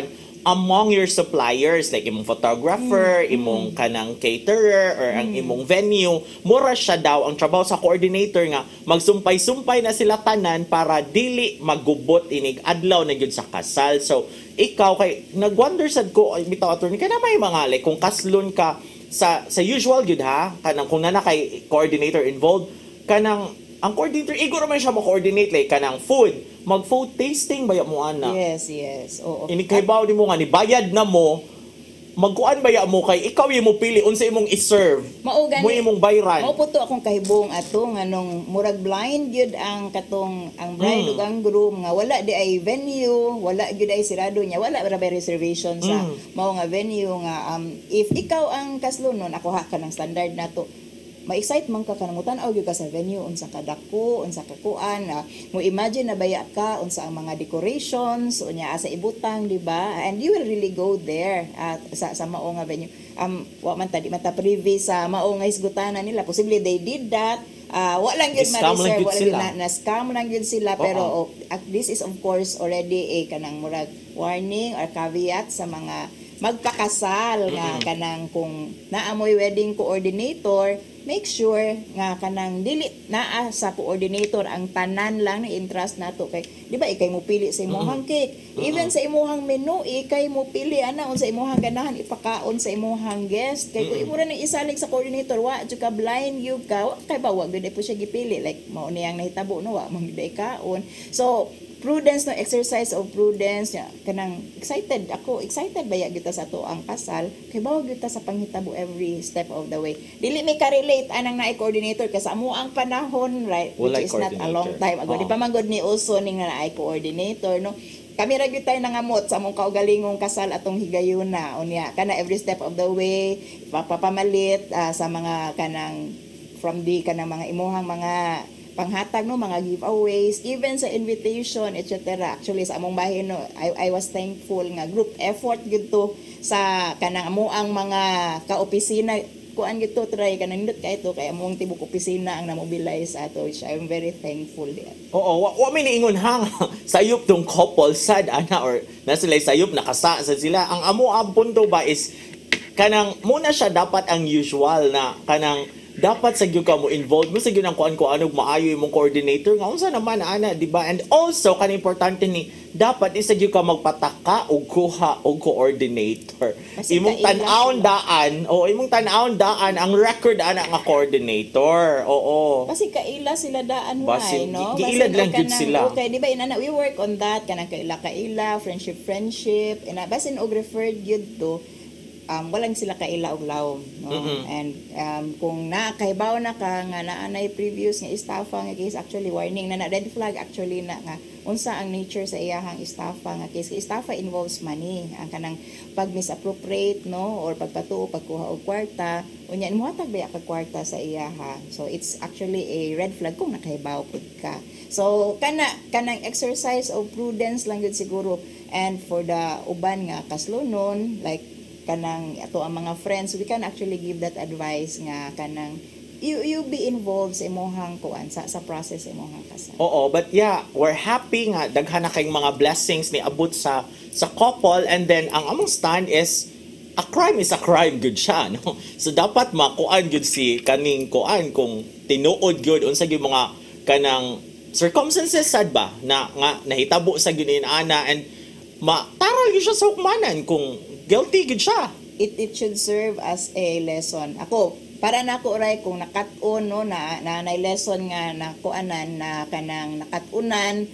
among your suppliers, like imong photographer, Mm, imong kanang caterer, or ang imong venue, mura siya daw ang trabaho sa coordinator nga magsumpay-sumpay na sila tanan para dili magubot inig adlaw na gyud sa kasal. So ikaw kay nagwonder sad ko ay bitaw attorney kana may mga like kung kaslon ka sa sa usual gyud ha kanang kung nana kay coordinator involved kanang ang coordinator iguro man siya mo coordinate like kanang food mag food tasting baya mo ana. Yes, yes. Oo. Ini kay baw nimo nga ni bayad na mo magkuan baya mo kay ikaw imo pili unsa imong i-serve. Mao gani. Mo imong bayran. Mao po to akong kahibong ato nganong murag blind gyud ang katong ang bride Mm. ug ang groom nga wala di ay venue, wala gyud ay sirado niya, wala ra ba reservation sa Mm. mao nga venue nga um, if ikaw ang kaslunon ako ha ka ng standard nato ma-excite man ka kanamutan aw gyud ka sa venue unsa ka dako unsa ka kuan uh, mo imagine na baya ka unsa ang mga decorations unya asa ibutang di ba and you will really go there at sa sa mao nga venue um wa man tadi mata privy sa mao nga isgutanan nila posible they did that uh, wa lang gyud Scam lang ma-reserve gyud wala gyud sila. na, na scam lang gyud sila pero Oo. oh, at this is of course already a kanang murag warning or caveat sa mga magpakasal nga kanang kung naamoy wedding coordinator make sure nga kanang dili naa sa coordinator ang tanan lang ni interest nato kay di ba ikay mo pili sa imong cake even sa imong menu ikay mo pili ana unsa imong ganahan ipakaon sa imong guest kay kung imo ra na isalig sa coordinator wa jud ka blind you ka wa kay ba wa gyud po siya gipili like mao niyang nahitabo no wa man gyud kaon so prudence no exercise of prudence ya kanang excited ako excited baya kita sa to ang kasal kay bawo kita sa panghitabo every step of the way dili may ka-relate anang naay coordinator kasi amo ang panahon right which Walay is not a coordinator. long time ago Oo. di pa man gud ni uso ning naay coordinator no kami ra gyud tayo nangamot sa among kaugalingong kasal atong higayuna unya kana every step of the way papapamalit uh, sa mga kanang from the kanang mga imuhang mga panghatag no mga giveaways even sa invitation et cetera actually sa among bahin no I, I was thankful nga group effort gid to sa kanang amo ang mga ka-opisina kuan gid to try kanang nindot kay to kay among tibok opisina ang namobilize ato which I'm very thankful diyan. Oo, wa, wa may niingon hang sayop tong couple sad ana or na sila sayop nakasa sad sila. Ang amo ang punto ba is kanang muna siya dapat ang usual na kanang dapat sa gyud ka mo involved mo sa gyud ang kuan ko anog maayo imong coordinator nga unsa naman ana di ba and also kan importante ni dapat isa gyud ka magpataka og kuha og coordinator Kasi imong kaila tan-awon sila. daan o imong tan-awon daan ang record ana nga coordinator oo Kasi kaila sila daan Basin, why, no? gi- giilad Basin, lang o gyud kanang- sila. Okay, di ba, inana, we work on that, kanang kaila kaila, friendship friendship, ina, basin og referred yun to, um, walang sila kaila og lawom, no? Mm-mm. And um, kung nakaibaw na ka, nga naanay previous nga estafa nga case, actually warning na na red flag actually na nga, unsa ang nature sa iyahang estafa nga case. Kay estafa involves money, ang kanang pag misappropriate no or pagpatuo pagkuha og kwarta unya muhatag ba ka kwarta sa iyaha so it's actually a red flag kung nakahibaw pud ka so kana kanang exercise of prudence lang gyud siguro and for the uban nga kaslunon like kanang ato ang mga friends we can actually give that advice nga kanang you you be involved sa imong kuan sa sa process sa imong kasal. Oo, but yeah, we're happy nga daghan na kayong mga blessings ni abot sa sa couple and then ang among stand is a crime is a crime good siya, no? So dapat makuan good si kaning kuan kung tinuod gyud unsa gyud mga kanang circumstances sad ba na nga nahitabo sa gyud ni ana and mataral gyud siya sa hukmanan kung guilty gyud siya. It it should serve as a lesson. Ako para nako ray kung nakat-on no na nanay lesson nga nakuanan na kanang nakat-unan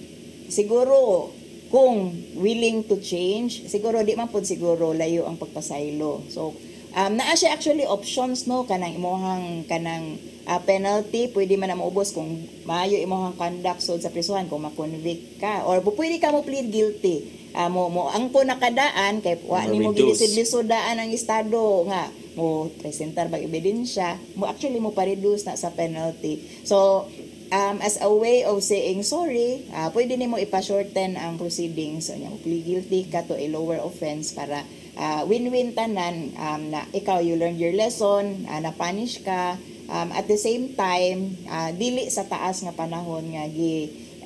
siguro kung willing to change siguro di man pud siguro layo ang pagpasaylo so um naa siya actually options no kanang imong kanang uh, penalty pwede man na maubos kung maayo imong conduct so sa prisuhan kung ma-convict ka or pwede ka mo plead guilty uh, mo mo ang ko nakadaan kay wa nimo Ma-reduce. gilisod-lisodaan ang estado nga mo presentar bag ebidensya mo actually mo pa-reduce na sa penalty so um, as a way of saying sorry uh, pwede nimo ipa-shorten ang proceedings so nya mo plead guilty ka to a lower offense para uh, win-win tanan um, na ikaw you learned your lesson uh, na punish ka um, at the same time uh, dili sa taas nga panahon nga gi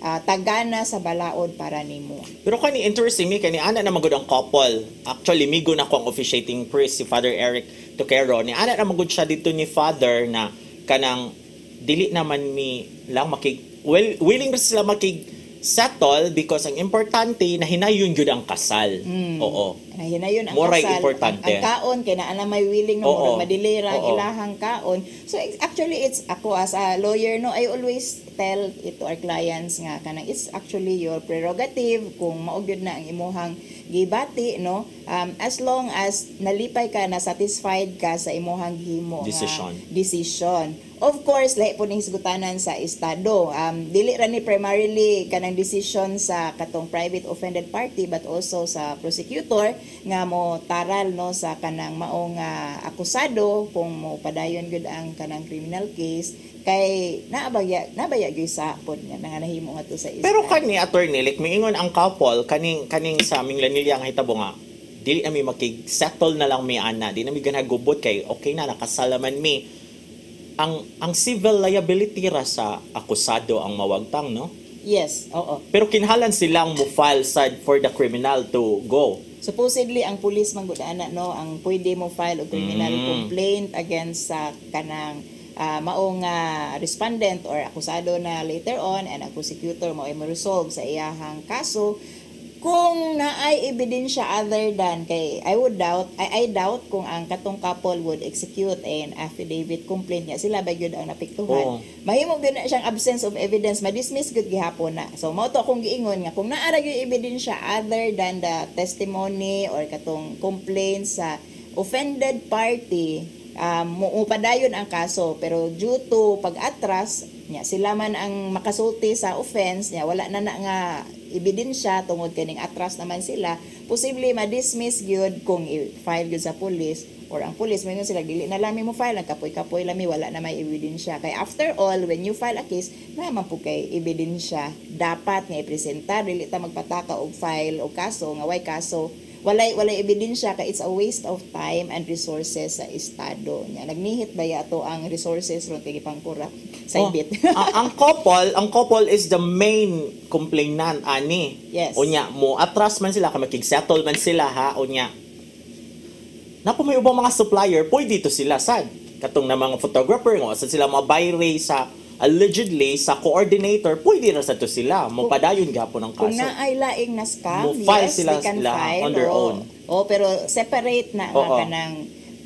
ah, tagana sa balaod para nimo. Pero kani interesting mi kani ana na magud ang couple. Actually migo na ko ang officiating priest si Father Eric Toquero. Ni ana na magud siya dito ni Father na kanang dili naman mi lang makig well, willing ra sila makig settle because ang importante na hinayon gyud ang kasal. Mm. Oo. Na hinayon ang Moray kasal. importante. Ang, ang kaon kay naa na may willing no Oo. murag madili ra ang Oo. ilahang kaon. So ex- actually it's ako as a lawyer no I always tell it to our clients nga kanang it's actually your prerogative kung mao gyud na ang imuhang gibati no um, as long as nalipay ka na satisfied ka sa imuhang himo Decision. nga decision. Of course, lahi po ning hisgutanan sa estado. Um, dili ra ni primarily kanang decision sa katong private offended party but also sa prosecutor nga mo taral no sa kanang maong uh, akusado kung mo padayon gud ang kanang criminal case kay naabaya nabaya gyud sa pod nga nga nahimo nga to sa estado. Pero kani attorney like miingon ang couple kaning kaning sa aming lanilya nga hitabo nga dili na mi makig settle na lang mi ana di na mi ganagubot kay okay na nakasalaman mi ang ang civil liability ra sa akusado ang mawagtang no. Yes, oo. Pero kinahanglan silang mo file sad for the criminal to go. Supposedly ang pulis man gud ana no ang pwede mo file og criminal Mm. complaint against sa kanang uh, maong uh, respondent or akusado na later on and ang prosecutor mo ay mo-resolve sa iyahang kaso kung naay ebidensya other than kay I would doubt I, I doubt kung ang katong couple would execute an affidavit complaint niya sila ba gyud ang napiktuhan. Oo. Mahimo gyud na siyang absence of evidence ma-dismiss gyud gihapon na. So mao to akong giingon nga kung naara gyud ebidensya other than the testimony or katong complaint sa offended party um, mupadayon ang kaso pero due to pag-atras nya sila man ang makasulti sa offense nya wala na na nga ebidensya tungod kaning atras naman sila posible ma-dismiss gyud kung i-file gyud sa police or ang police mayon sila dili na lami mo file nagkapoy-kapoy lami wala na may ebidensya kay after all when you file a case naman po kay ebidensya dapat nga ipresenta dili ta magpataka og file o kaso nga way kaso walay walay ebidensya kay it's a waste of time and resources sa estado nya nagnihit ba yato ang resources ron kay pangkurap sa ibit. Oh, ang, ang couple, ang couple is the main complainant ani. Yes. Unya mo atras man sila ka makig-settle man sila ha unya. Napo may ubang mga supplier, pwede dito sila sad. Katong na mga photographer ngo sad sila mga bayre sa allegedly sa coordinator, pwede na sa to sila. Mapadayon gapon ang Kung kaso. naay laing na scam, Mo file yes, sila- they can sila file. on their oo. own. Oo, pero separate na nga Oo. kanang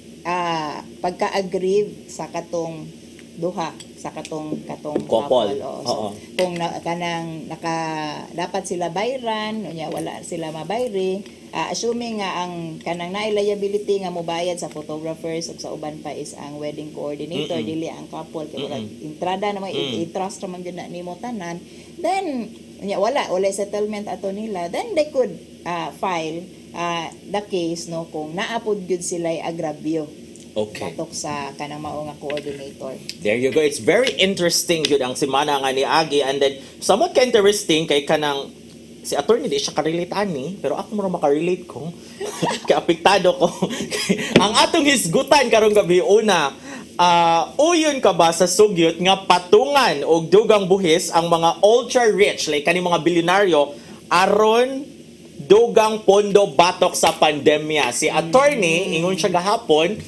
ah, pagka-agree sa katong duha sa katong katong Couple. oo. Oo. So, kung na, kanang naka dapat sila bayran unya wala sila mabayri ah, assuming nga ang kanang naay liability nga mobayad sa photographers ug sa uban pa is ang wedding coordinator Mm-mm. dili ang couple kay wala Mm-mm. entrada naman Mm. i-trust naman gyud na nimo tanan then unya wala wala settlement ato nila then they could ah, file ah, the case no kung naapod gyud sila agravio Okay. batok sa kanang mao nga coordinator. There you go. It's very interesting yun ang simana nga ni Agi and then somewhat ka interesting kay kanang si attorney di siya ka-relate ani pero ako mo maka-relate ko kay apektado ko. Ang atong hisgutan karong gabi una uh, uyon ka ba sa sugyot nga patungan og dugang buhis ang mga ultra rich like kani mga bilyonaryo aron dugang pondo batok sa pandemya. Si attorney ingon siya gahapon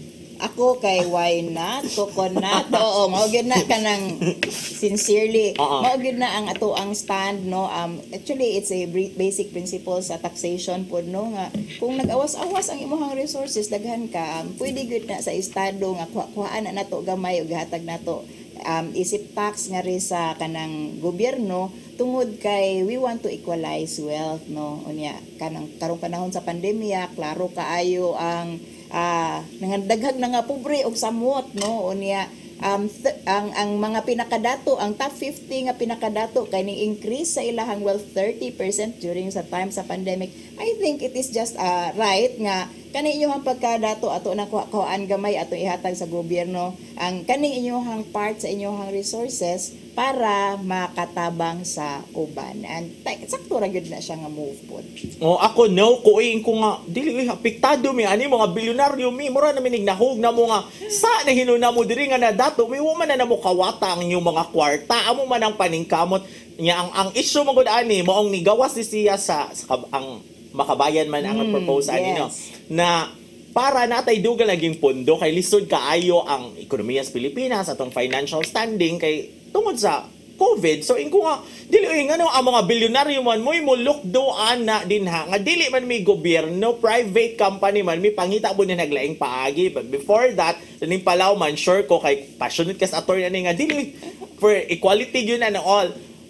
Ako kay why not? Coconut. Oo, mao gyud na kanang sincerely. Oo. Mao gyud na ang ato ang stand no. Um actually it's a bri- basic principle sa taxation pod no nga kung nag-awas-awas ang imong resources daghan ka, um, pwede gyud na sa estado nga kuhaan na nato gamay ug hatag nato um isip tax nga ri sa kanang gobyerno tungod kay we want to equalize wealth no unya kanang karong panahon sa pandemya klaro kaayo ang ah nangandaghag na nga pobre og samot no unya um th- ang ang mga pinakadato ang top fifty nga pinakadato kay ning increase sa ilahang wealth thirty percent during sa time sa pandemic. I think it is just uh, right nga kani inyong pagkadato ato na kuhaan gamay ato ihatag sa gobyerno ang kani inyong part sa inyong resources para makatabang sa uban and t- sakto ra gyud na siya nga move pod. Oh, ako no kuing ko nga dili uy apektado mi ani mga bilyonaryo mi mura na minig nahug na mo nga sa na hinuna mo diri nga na dato mi wa man na namo kawata ang inyong mga kwarta amo man ang paningkamot nya ang ang issue mo gud ani moong ni gawas ni siya sa, sa kab- ang makabayan man ang Mm, propose ani no yes. na para natay dugang naging pondo kay lisod kaayo ang ekonomiya sa Pilipinas atong financial standing kay tungod sa COVID. So inko nga dili uy ngano ang mga bilyonaryo man moy mo lookdown na din ha nga dili man may gobyerno, private company man may pangita po ni naglaing paagi, but before that ning palaw man sure ko kay passionate kas attorney ani nga dili for equality yun and all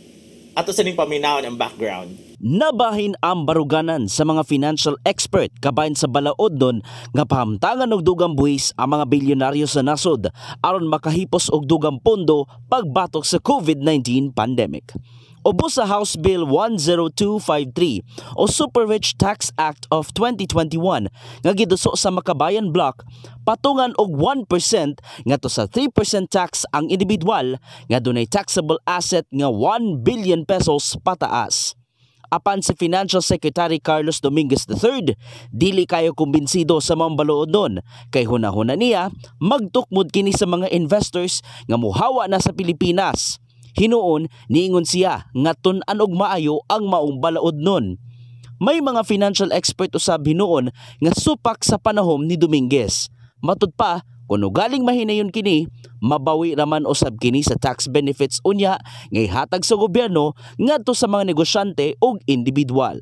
ato sa ning paminaw ang background. Nabahin ang baruganan sa mga financial expert kabahin sa balaod don nga pahamtangan og dugang buhis ang mga bilyonaryo sa nasod aron makahipos og dugang pondo pagbatok sa COVID nineteen pandemic. Ubos sa House Bill one oh two five three o Super Rich Tax Act of twenty twenty-one nga giduso sa Makabayan Block, patungan og one percent ngadto sa three percent tax ang individual nga dunay taxable asset nga one billion pesos pataas. Apan si Financial Secretary Carlos Dominguez the third, dili kayo kumbinsido sa mga balood nun kay hunahuna niya magtukmod kini sa mga investors nga muhawa na sa Pilipinas. Hinuon niingon siya nga tun-an og maayo ang maong balaod nun. May mga financial expert usab hinuon nga supak sa panahom ni Dominguez. Matud pa kuno galing mahinayon kini, mabawi raman usab kini sa tax benefits unya nga ihatag sa gobyerno ngadto sa mga negosyante ug individual.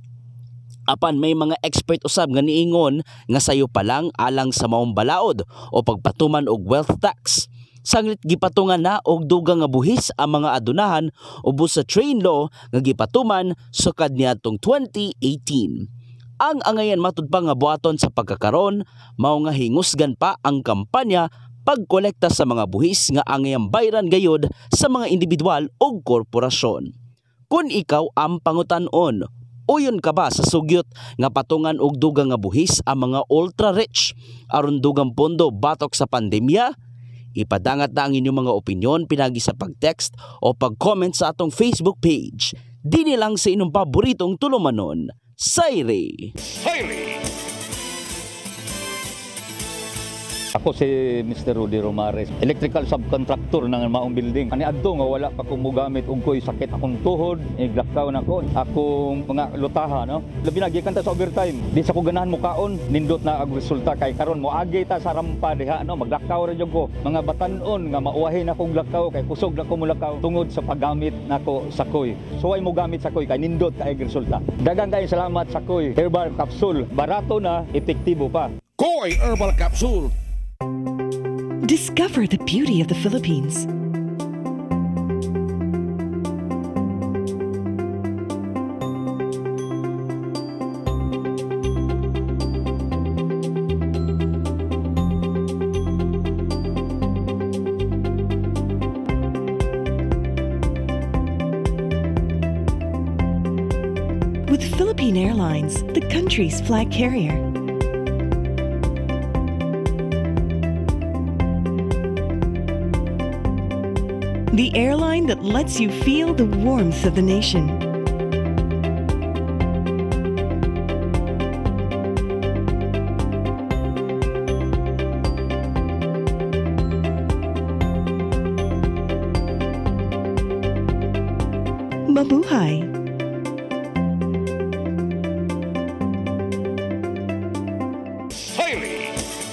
Apan may mga expert usab nga niingon nga sayo pa lang alang sa maong balaod o pagpatuman og wealth tax. Sanglit gipatungan na og dugang nga buhis ang mga adunahan ubos sa train law nga gipatuman sukad niadtong twenty eighteen. Ang angayan matud pa nga buhaton sa pagkakaron mao nga hingusgan pa ang kampanya pagkolekta sa mga buhis nga angayang bayran gayod sa mga individual o korporasyon. Kung ikaw ang pangutan-on, uyon ka ba sa sugyot nga patungan og dugang nga buhis ang mga ultra-rich aron dugang pondo batok sa pandemya? Ipadangat na ang inyong mga opinyon pinagi sa pag-text o pag-comment sa atong Facebook page. Dini lang sa inyong paboritong tulumanon, SAYRI. SAYRI. Ako si Mister Rudy Romares, electrical subcontractor ng maong building. Ani adto nga wala pa ko mogamit og koy sakit akong tuhod, iglakaw na ko, akong mga lutaha no. Labi na gikan ta sa overtime. Di sa ko ganahan mo kaon, nindot na ang resulta kay karon mo agi ta sa rampa diha no, maglakaw ra jud ko. Mga batan-on nga mauwahin akong lakaw kay kusog na ko mulakaw tungod sa paggamit nako sa koy. So ay mo gamit sa koy kay nindot kay resulta. Daghang kay salamat sa koy herbal capsule. Barato na, epektibo pa. Koy Herbal Capsule. Discover the beauty of the Philippines. With Philippine Airlines, the country's flag carrier. The airline that lets you feel the warmth of the nation. Mabuhay! SAYRI.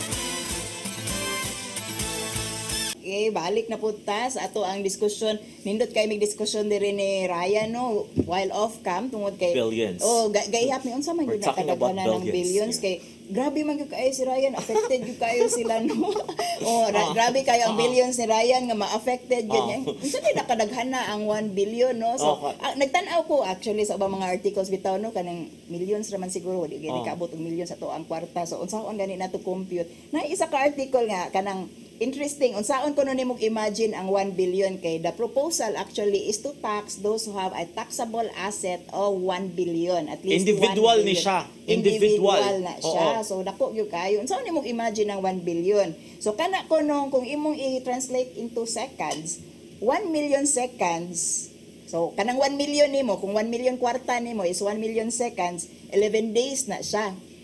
Okay, balik na po ta sa ato ang diskusyon. Nindot kay mig diskusyon diri ni Ryan no while off cam tungod kay Billions. Oh, ga- gayhap ni unsa man We're gyud talking about nakadaghanan ng billions, billions yeah. kay grabe man gyud kayo si Ryan, affected gyud kayo sila no. Oh, ra- Ah. grabe kayo ang Ah. billions ni Ryan nga ma-affected gyud Ah. niya. Unsa di nakadaghan na ang one billion no. So Okay. ah, nagtan-aw ko actually sa ubang mga articles bitaw no kanang millions raman siguro di gani Ah. kaabot og millions ato ang kwarta. So unsaon gani nato compute. Na isa ka article nga kanang interesting. Unsaon ko nun nimong imagine ang one billion kay the proposal actually is to tax those who have a taxable asset of one billion. At least Individual one ni billion. siya. Individual, Individual. na siya. Oo. So dako gyud kayo. Unsaon nimong imagine ang one billion? So kana ko nung kung imong i-translate into seconds, one million seconds. So kanang one million nimo, kung one million kwarta nimo is one million seconds, eleven days na siya.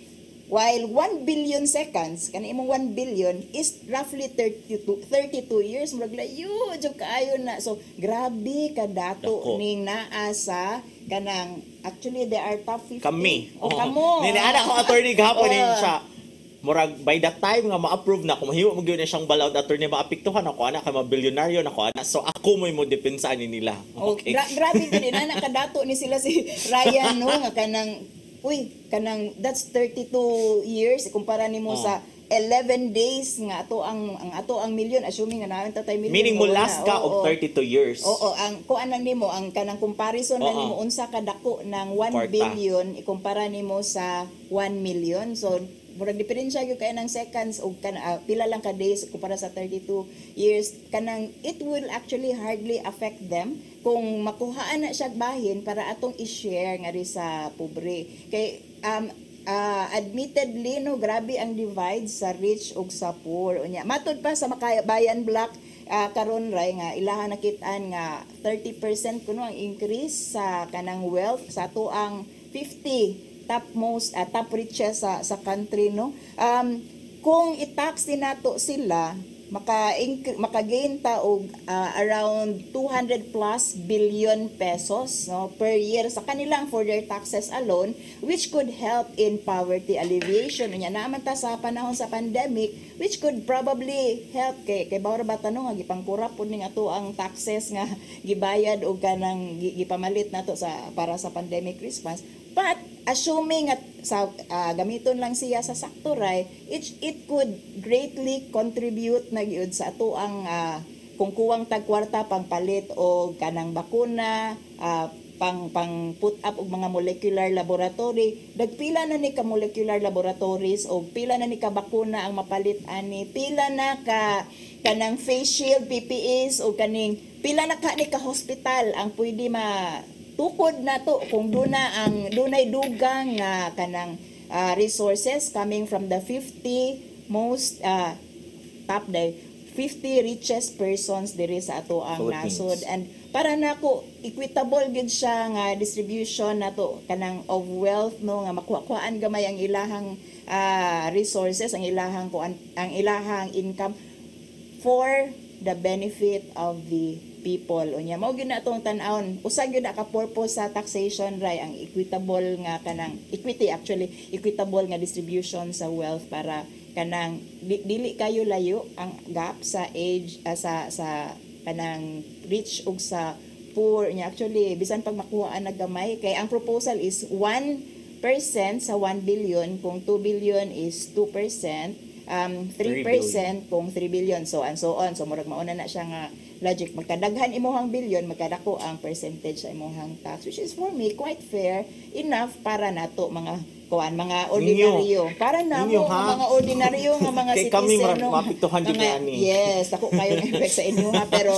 While one billion seconds, kana imong one billion is roughly thirty-two, thirty-two years, murag layo jud kaayo na. So grabe ka dato Dako. ning naa sa kanang actually there are top fifty. Kami. O kamo. Nini ana ko attorney gahapon Oo. din siya. Murag by that time nga ma-approve na kung mahiwa mo gyud na siyang balaod attorney maapektuhan ako ana kay mga bilyonaryo nako ana. So ako mo mo depensahan ni nila. Oh, Okay. gra- grabe din ana kadato ni sila si Ryan no nga kanang uy kanang that's thirty-two years ikumpara nimo Oh. sa eleven days nga ato ang ang ato ang million assuming nga naon ta tay million. Meaning mo oo last na, ka oo, of thirty-two years. Oo, ang kuan lang nimo ang kanang comparison na Oo. nimo unsa ka dako ng one Kwarta. billion ikumpara nimo sa one million. So murag diferensya gyud kay ng seconds o kan ah, pila lang ka days kumpara sa thirty-two years kanang it will actually hardly affect them kung makuhaan na siya bahin para atong i-share nga ri sa pobre kay um ah, admittedly no grabe ang divide sa rich ug sa poor unya matud pa sa Makabayan Black uh, karon ray nga ilaha nakitaan nga thirty percent kuno ang increase sa kanang wealth sa ato ang fifty top most uh, top richest sa sa country no um kung i-tax din nato sila maka maka-gain ta og uh, around two hundred plus billion pesos no per year sa kanilang for their taxes alone which could help in poverty alleviation unya naman ta sa panahon sa pandemic which could probably help kay kay bawra ba tanong nga gipangkurap pud ning ato ang taxes nga gibayad og kanang gipamalit nato sa para sa pandemic response. But assuming at sa uh, gamiton lang siya sa sakturay, it it could greatly contribute na gyud sa ato ang uh, kung kuwang tagkwarta pangpalit o kanang bakuna, uh, pang pang put up og mga molecular laboratory, dagpila na ni ka molecular laboratories o pila na ni ka bakuna ang mapalit ani, pila na ka kanang face shield, P P Es o kaning pila na ka ni ka hospital ang pwede ma tukod na to kung duna ang dunay dugang nga kanang uh, resources coming from the fifty most uh, top day fifty richest persons diri sa ato ang Philippines. nasod and para nako equitable gid siya nga distribution nato kanang of wealth no nga makuha-kuhaan gamay ang ilahang uh, resources ang ilahang kuan ang ilahang income for the benefit of the people unya mao gyud na atong tan-awon usa gyud ka purpose sa taxation ray ang equitable nga kanang equity actually equitable nga distribution sa wealth para kanang di, dili kayo layo ang gap sa age uh, sa sa kanang rich ug sa poor unya actually bisan pag makuhaan na gamay kay ang proposal is one percent sa one billion kung two billion is two percent um three percent kung three billion so and so on so murag mauna na siya nga logic magkadaghan imuhang billion magkadako ang percentage sa imuhang tax which is for me quite fair enough para nato mga kuan mga ordinaryo para na mo mga ordinaryo nga mga Kay citizen kami marag no, mapiktuhan jud mga- ani. yes dako kayo ng effect sa inyo ha pero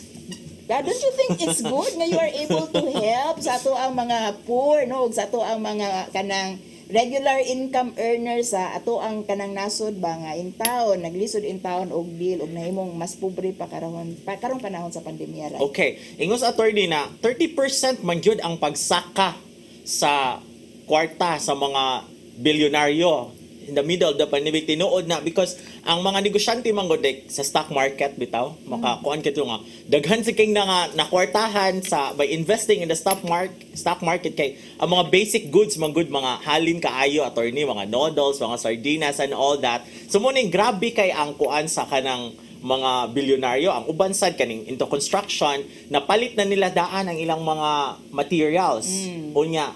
God, don't you think it's good na you are able to help sa ato ang mga poor no ug sa ato ang mga kanang regular income earners sa ato ang kanang nasod ba nga in town naglisod in town og deal og nahimong mas pobre pa karahon pa karong panahon sa pandemya right? Okay, ingos attorney na thirty percent man jud ang pagsaka sa kwarta sa mga bilyonaryo in the middle of the pandemic tinuod na because ang mga negosyante man gud like, sa stock market bitaw makakuan kito nga daghan si king na nga nakwartahan sa by investing in the stock market stock market kay ang mga basic goods man good mga halin kaayo attorney mga noodles mga sardinas and all that so mo ning grabe kay ang kuan sa kanang mga bilyonaryo ang uban sad kaning into construction napalit na nila daan ang ilang mga materials Mm. unya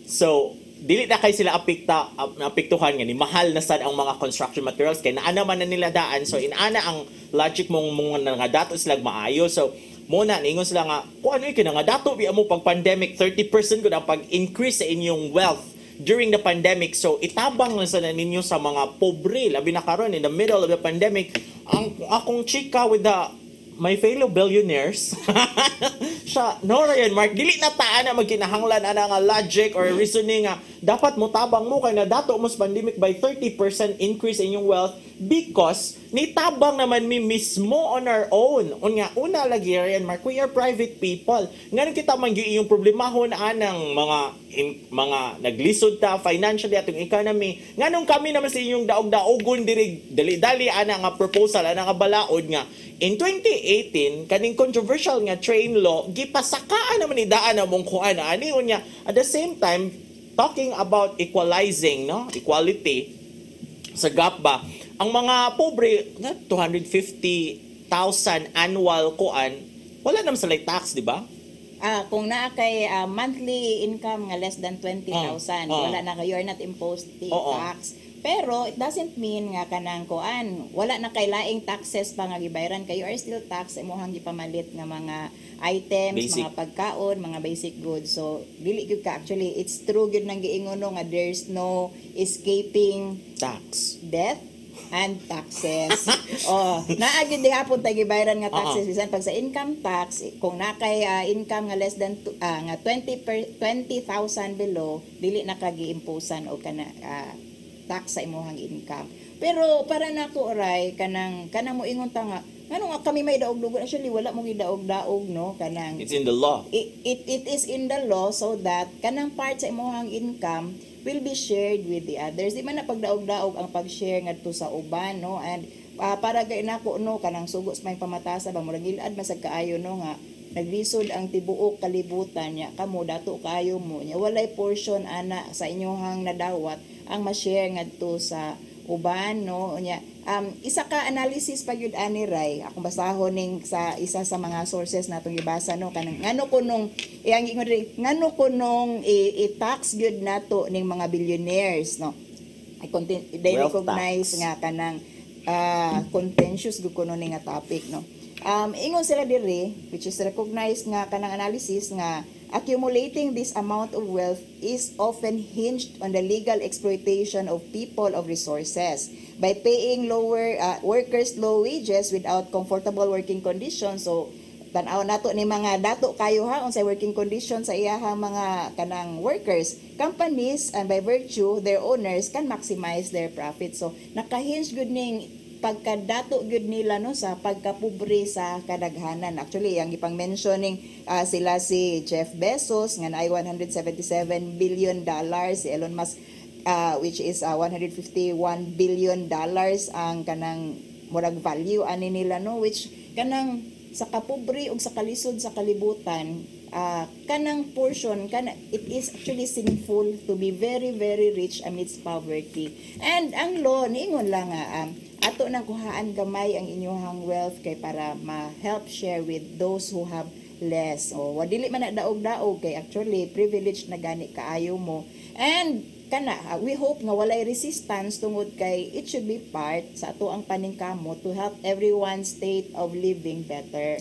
so dili na kay sila apekta apektuhan nga ni mahal na sad ang mga construction materials kay naa naman na nila daan so inana ang logic mong mga nga dato sila maayo so muna ningon sila nga kung ano yun nga dato bi mo pag pandemic thirty percent gud ang pag-increase sa inyong wealth during the pandemic so itabang na sa ninyo sa mga pobre labi na karon in the middle of the pandemic ang akong chika with the my fellow billionaires, siya, no, Ryan Mark, dili na taan na magkinahanglan ana nga logic or reasoning nga dapat mo tabang mo kay na dato mos pandemic by thirty percent increase in yung wealth because nitabang naman mi mismo on our own. Unya, una lagi, Ryan Mark, we are private people. Nga kita man yung problemahon anang mga in, mga naglisod ta financially atong economy. Nganong kami naman sa inyong daog-daogon diri dali-dali ana nga proposal ana nga balaod nga in twenty eighteen, kaning controversial nga train law, gipasakaan naman ni daan na mong kuan. Ani unya, at the same time, talking about equalizing, no? Equality sa gap ba, ang mga pobre, two hundred fifty thousand annual kuan, wala naman sa tax, di ba? Ah, kung naa kay ah, monthly income nga less than twenty thousand, Oh, oh. wala na kay you're not imposed the Oo. tax. Pero it doesn't mean nga kanang kuan, wala na kay laing taxes pa nga gibayaran kay you are still tax sa imong gipamalit nga mga items, Basic. mga pagkaon, mga basic goods. So dili gyud ka actually, it's true gyud nang giingon no nga there's no escaping Tax. death and taxes. Oh, naa gyud di hapon tay gibayaran nga taxes bisan pag sa income tax kung na kay ah, income nga less than tu- ah, nga twenty per, twenty thousand below dili na ka gi-imposan og kana ah, tax sa imong income. Pero para nako oray kanang kanang mo ingon ta nga ngano nga kami may daog-dugon, actually wala mo gidaog-daog no kanang It's in the law. it, it, it is in the law so that kanang part sa imong income will be shared with the others. Di man na pagdaog-daog ang pag-share ngadto sa uban no, and uh, para gay nako no kanang sugos may pamatasa ba murag ilad masag kaayo no nga naglisod ang tibuok kalibutan niya kamo dato kaayo mo nya walay portion ana sa inyohang nadawat ang ma-share ngadto sa uban no nya um isa ka analysis pa gyud ani Ray akong basahon ning sa isa sa mga sources natong gibasa no kanang ngano kunong iyang ingon diri ngano kunong i- i-tax gyud nato ning mga billionaires no I content they Wealth recognize tax. nga kanang uh, contentious gyud kuno ning nga topic no um ingon sila diri which is recognized nga kanang analysis nga accumulating this amount of wealth is often hinged on the legal exploitation of people of resources by paying lower uh, workers low wages without comfortable working conditions. So tan-aw nato ni mga dato kayo ha unsay working conditions sa iyahang mga kanang workers, companies and by virtue their owners can maximize their profit. So nakahinge good ning pagkadato gyud nila no sa pagkapobre sa kadaghanan. Actually ang ipang mentioning uh, sila si Jeff Bezos nga naay one hundred seventy-seven billion dollars, si Elon Musk uh, which is uh, one hundred fifty-one billion dollars ang kanang murag value ani nila no, which kanang sa kapobre ug sa kalisod sa kalibutan uh, kanang portion kana it is actually sinful to be very very rich amidst poverty. And ang law niingon lang nga um, ato nang kuhaan gamay ang inyong wealth kay para ma-help share with those who have less. O wadili man na daog-daog kay actually privileged na gani kaayo mo. And kana uh, we hope nga walay resistance tungod kay it should be part sa ato ang paningkamot to help everyone's state of living better.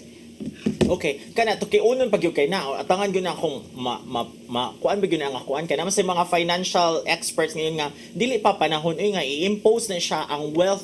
Okay, kana to kiunon pag yung kay na atangan gyud na akong ma, ma, ma kuan ba gyud na nga kuan kay naman sa mga financial experts ngayon nga dili pa panahon uy nga i-impose na siya ang wealth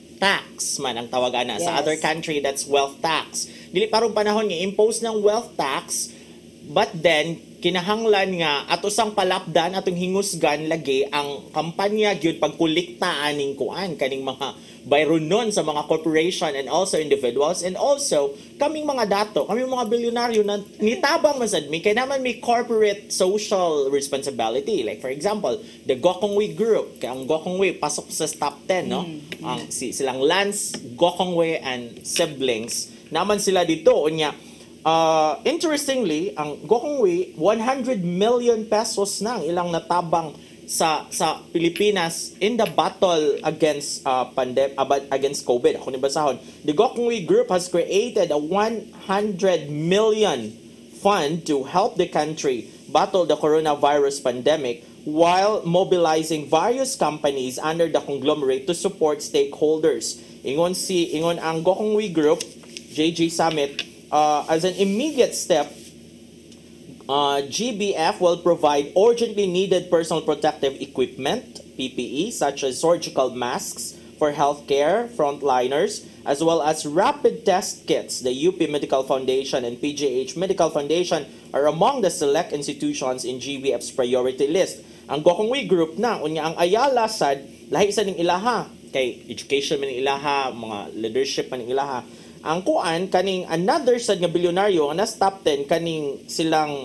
tax man ang tawagan na sa Yes. other country that's wealth tax. Dili parong panahon nga impose ng wealth tax but then kinahanglan nga ato sang palapdan atong hingusgan lagi ang kampanya gyud pagkolekta aning kuan kaning mga bayronon sa mga corporation and also individuals and also kaming mga dato kaming mga bilyonaryo na nitabang masad mi kay naman may corporate social responsibility, like for example the Gokongwei group kay ang Gokongwei pasok sa top ten no Mm, ang si, silang Lance Gokongwei and siblings naman sila dito unya. Uh, interestingly, ang Gokongwei, one hundred million pesos na ang ilang natabang sa sa Pilipinas in the battle against uh, pandem about against COVID. Ako ni basahon. The Gokongwei Group has created a one hundred million fund to help the country battle the coronavirus pandemic while mobilizing various companies under the conglomerate to support stakeholders. Ingon si ingon ang Gokongwei Group, J J Summit, Uh, as an immediate step, uh, G B F will provide urgently needed personal protective equipment, P P E, such as surgical masks, for healthcare frontliners, as well as rapid test kits. The U P Medical Foundation and P G H Medical Foundation are among the select institutions in G B F's priority list. Ang Gokongwei Group na, unya ang Ayala sad, lahi sa ning ilaha, kay education man ning ilaha, mga leadership man ning ilaha. Ang kuan kaning another sad nga bilyonaryo nga nas top ten kaning silang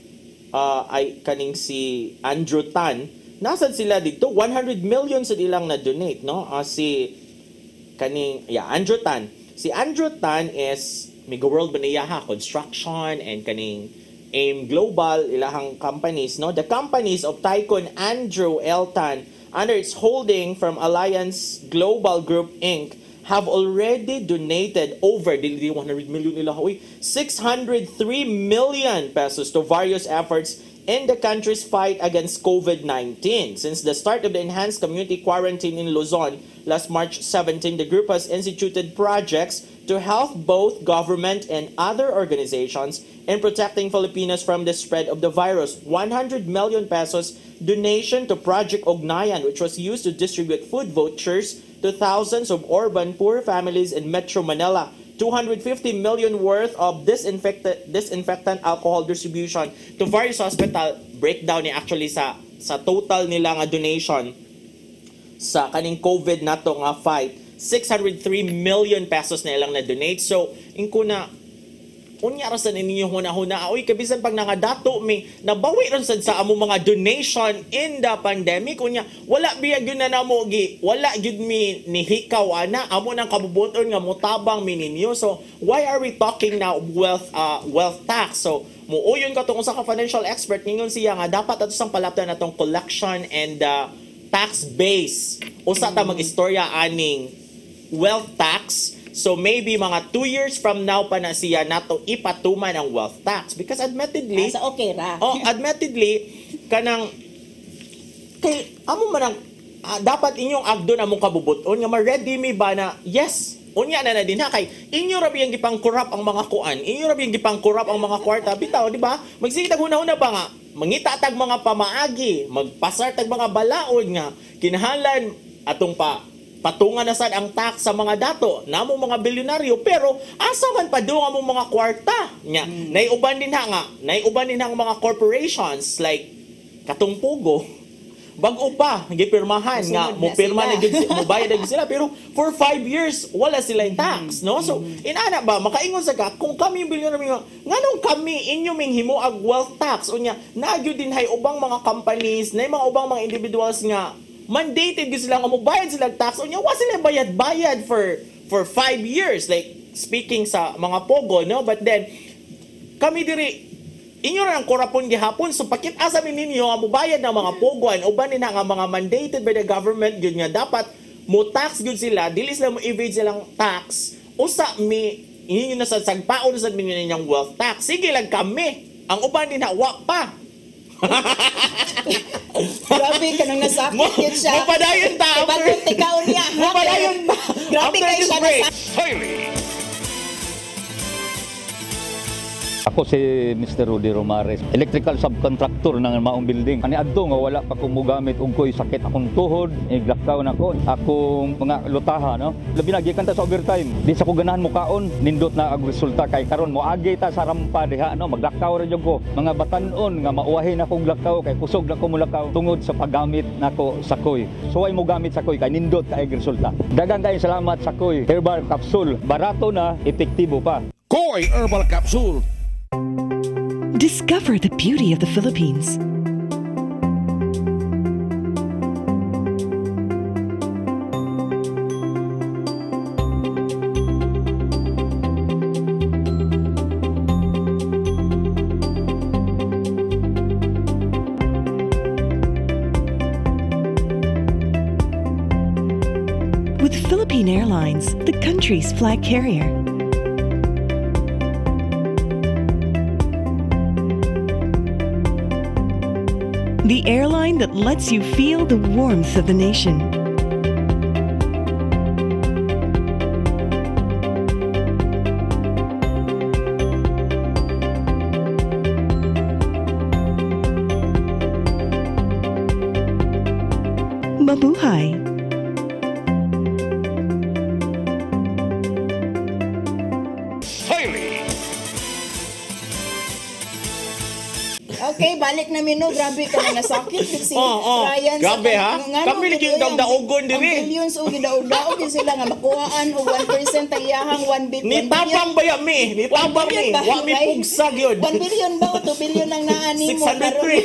uh, ay kaning si Andrew Tan, nasad sila dito one hundred million sa ilang na donate, no? Uh, si kaning yeah, Andrew Tan. Si Andrew Tan is mega world ba niya ha, construction and kaning AIM Global ilahang companies, no? The companies of Tycoon Andrew L. Tan under its holding from Alliance Global Group Incorporated have already donated over dili one hundred million nila hoy six hundred three million pesos to various efforts in the country's fight against COVID nineteen. Since the start of the enhanced community quarantine in Luzon last March seventeenth, the group has instituted projects to help both government and other organizations in protecting Filipinos from the spread of the virus. one hundred million pesos donation to Project Ognayan, which was used to distribute food vouchers to thousands of urban poor families in Metro Manila. two hundred fifty million worth of disinfectant disinfectant alcohol distribution to various hospital. Breakdown ni actually sa sa total nila nga donation sa kaning COVID nato nga fight, six hundred three million pesos na ilang na donate. So ingko na unya ra sa ninyo huna-huna, oy kabisan pag nangadato mi nabawi ron sad sa amo mga donation in the pandemic, unya wala biya gyud na namo gi wala gyud mi nihikaw ana amo nang kabubuton nga motabang mi ninyo. So why are we talking now wealth uh, wealth tax? So muuyon ka tong usa ka financial expert ningon siya nga dapat ato sang palapdan natong collection and uh, tax base usa ta mag-istorya aning wealth tax. So maybe mga two years from now pa na siya nato ipatuman ang wealth tax, because admittedly Ah, so okay ra. oh admittedly kanang kay amo man ang ah, dapat inyong agdon among kabubuton nga ma-ready mi ba na yes unya na na din ha kay inyo ra biyang gipang-corrupt ang mga kuan, inyo ra biyang gipang-corrupt ang mga kwarta bitaw, di ba? Magsige tag una-una ba nga mangita tag mga pamaagi, magpasar tag mga balaod nga kinahanglan atong pa patungan na sad ang tax sa mga dato namo mga bilyonaryo, pero asa man padung among mga kwarta nya mm. naiuban din ha nga naiuban din ang mga corporations like katong Pugo bag-o pa gipirmahan nga mo pirma na gid mo bayad na gid sila, pero for five years wala sila tax, no? So inana ba makaingon sa ka kung kami bilyonaryo nganong kami inyo ming himo ag wealth tax unya na gyud din hay ubang mga companies na mga ubang mga individuals nga mandated gid sila nga mobayad sila tax unya wa sila bayad-bayad for for five years, like speaking sa mga Pogo, no? But then kami diri inyo ra ang korapon gihapon, so pakit asa ninyo nga mobayad ng mga Pogoan uban ni nga mga mandated by the government gyud nga dapat mo tax gyud sila, dili sila mo evade silang tax usa mi inyo na sa sagpaon sa ninyo ninyang wealth tax. Sige lang kami ang uban din wa pa. Grabe ka nang nasakit yun siya. Mapadayon ta. Bakit ikaw niya? Mapadayon ba? Grabe kayo siya nasakit. SAYRI. Ako si Mister Rudy Romares, electrical subcontractor ng maong building. Ani adto nga wala pa ko mogamit og ko'y sakit akong tuhod, iglakaw na ko. Akong mga lutaha, no? Labi na gikan ta sa overtime. Di sa ko ganahan mo kaon, nindot na ang resulta kay karon mo agi ta sa rampa diha, no? Maglakaw ra jud ko. Mga batan-on nga mauwahin ako og lakaw kay kusog na ko mulakaw tungod sa paggamit nako sa koy. So ay mo gamit sa koy kay nindot kay resulta. Daghang kay salamat sa koy. Herbal capsule, barato na, epektibo pa. Koy Herbal Capsule. Discover the beauty of the Philippines. With Philippine Airlines, the country's flag carrier. The airline that lets you feel the warmth of the nation. Mabuhay. Okay, balik na mino. Grabe ka na nasakit. Si Oh, oh. Ryan. Grabe, sa, ha? nga- Kami nga- lagi yung ang- daog-daogon din, Ang eh. billions o gidaog-daog din sila nga makuhaan o one percent ang iyahang one billion. Ni tabang ba yan, mi? Ni tabang mi. Wa mi pugsag yun. one billion ba o two billion ang naani mo? six hundred three.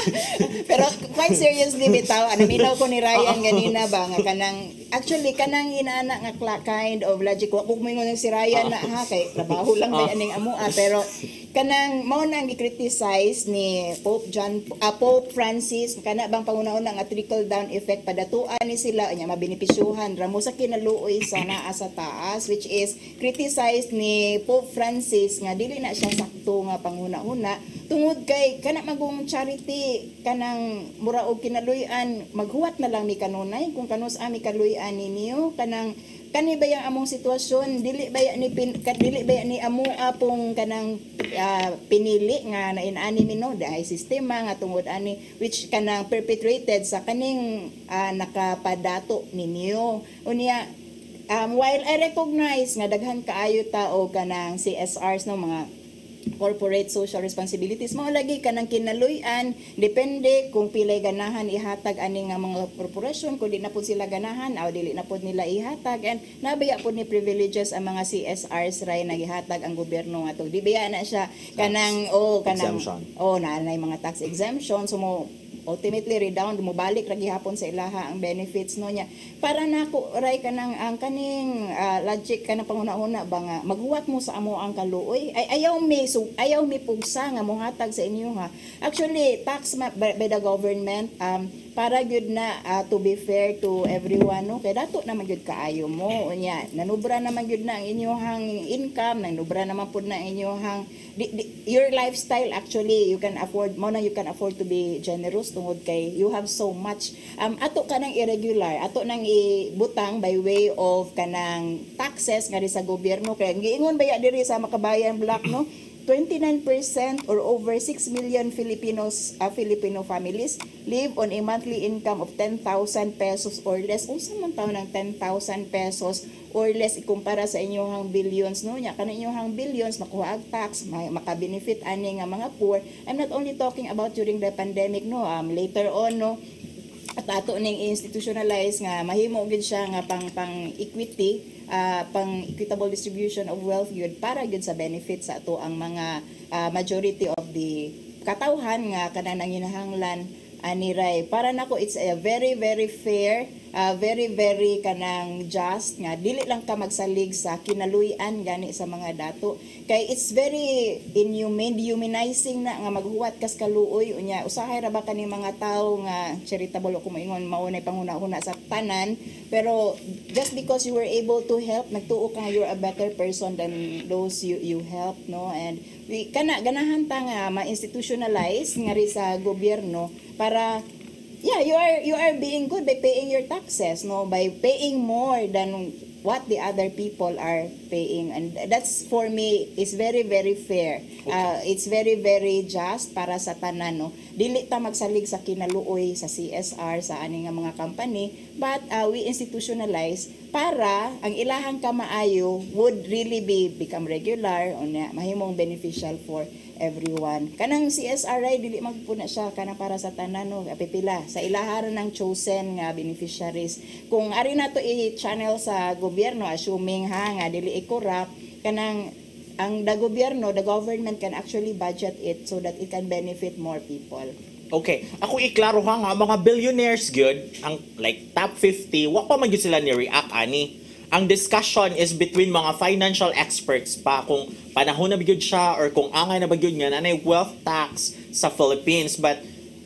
Pero quite seriously bitaw, ano minaw ko ni Ryan ganina ba nga kanang actually kanang inaana nga kla- kind of logic wa ko moingon si Ryan na ha kay trabaho lang ba aning amo ah, pero kanang mao nang gi-criticize ni Pope John uh, Pope Francis kana bang pangunahon nga trickle down effect padatuan ni sila nya mabenepisyuhan ramo sa kinaluoy sa naa sa taas, which is criticized ni Pope Francis nga dili na siya sakto nga panghuna-huna tungod kay kana magong charity kanang mura og kinaluy-an maghuwat na lang mi kanunay kung kanus ami kaluy-an ninyo kanang kani ba yang among sitwasyon dili ba ya ni pin, ka- dili ba ya ni amo apong kanang ah, pinili nga nainani mino dahil sistema nga tungod ani which kanang perpetrated sa kaning ah, nakapadato ninyo unya um, while I recognize nga daghan kaayo tao kanang C S Rs no mga corporate social responsibilities mao lagi kanang kinaluy-an depende kung pilay ganahan ihatag ani nga mga korporasyon kung di na pud sila ganahan aw dili na pud nila ihatag and nabaya pud ni privileges ang mga C S Rs ray nagihatag ang gobyerno nga to di baya na siya kanang o oh, kanang exemption. oh na na mga tax exemption so mo ultimately redound mubalik ra gihapon sa ilaha ang benefits no nya para nako ray kanang ang kaning uh, logic kanang panguna-una ba nga maghuwat mo sa amo ang kaluoy ay ayaw mi so ayaw mi pugsa nga mohatag sa inyo ha actually tax ma, by, by the government um para gyud na uh, to be fair to everyone no kay dato naman gyud kaayo mo unya nanubra naman gyud na ang inyohang income nanubra naman pud na ang inyohang di, di, your lifestyle actually you can afford mo na you can afford to be generous tungod kay you have so much um ato kanang irregular ato nang ibutang by way of kanang taxes nga sa gobyerno kay giingon baya diri sa Makabayan Block no twenty-nine percent or over six million Filipinos uh, Filipino families live on a monthly income of ten thousand pesos or less. Unsa man taw ng ten thousand pesos or less ikumpara sa inyong billions no nya kana inyong billions makuha ag tax may maka-benefit ani nga mga poor. I'm not only talking about during the pandemic no um later on no at ato ning institutionalize nga mahimo gid siya nga pang pang equity uh, pang equitable distribution of wealth yun para gid sa benefit sa ato ang mga uh, majority of the katawhan nga kanang nanginahanglan ani ray para nako it's a very very fair uh, very very kanang just nga dili lang ka magsalig sa kinaluy-an gani sa mga dato kay it's very inhumane dehumanizing na nga maghuwat kas kaluoy unya usahay ra ba kani mga tawo nga charitable ko moingon mao nay panguna-una sa tanan pero just because you were able to help nagtuo ka nga you're a better person than those you you help no and we kana ganahan ta nga ma-institutionalize nga ri sa gobyerno para yeah you are you are being good by paying your taxes no by paying more than what the other people are paying and that's for me is very very fair uh, it's very very just para sa tanan no dili ta magsalig sa kinaluoy sa C S R sa ani nga mga company but uh, we institutionalize para ang ilahang kamaayo would really be become regular unya mahimong beneficial for everyone kanang C S R ay dili magpuna siya kanang para sa tanan no apipila sa ilaharan ng chosen nga beneficiaries kung ari na to i-channel sa gobyerno assuming ha nga dili i-corrupt kanang ang the gobyerno the government can actually budget it so that it can benefit more people. Okay, ako iklaro ha nga mga billionaires good ang like top fifty wa pa man gyud sila ni react ani ang discussion is between mga financial experts pa kung panahon na ba gyud siya or kung angay na ba gyud nga nanay wealth tax sa Philippines but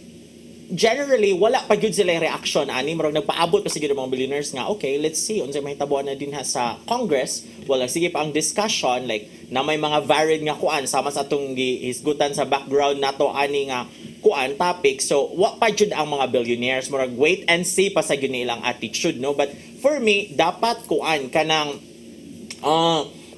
generally wala pa gyud sila reaction ani murag nagpaabot pa siguro mga billionaires nga okay let's see unsa may tabuan na din ha sa Congress wala sige pa ang discussion like na may mga varied nga kuan sama sa atong gihisgutan sa background nato ani nga kuan topic so wa pa jud ang mga billionaires murag wait and see pa sa gyud nilang attitude no but for me dapat kuan kanang uh,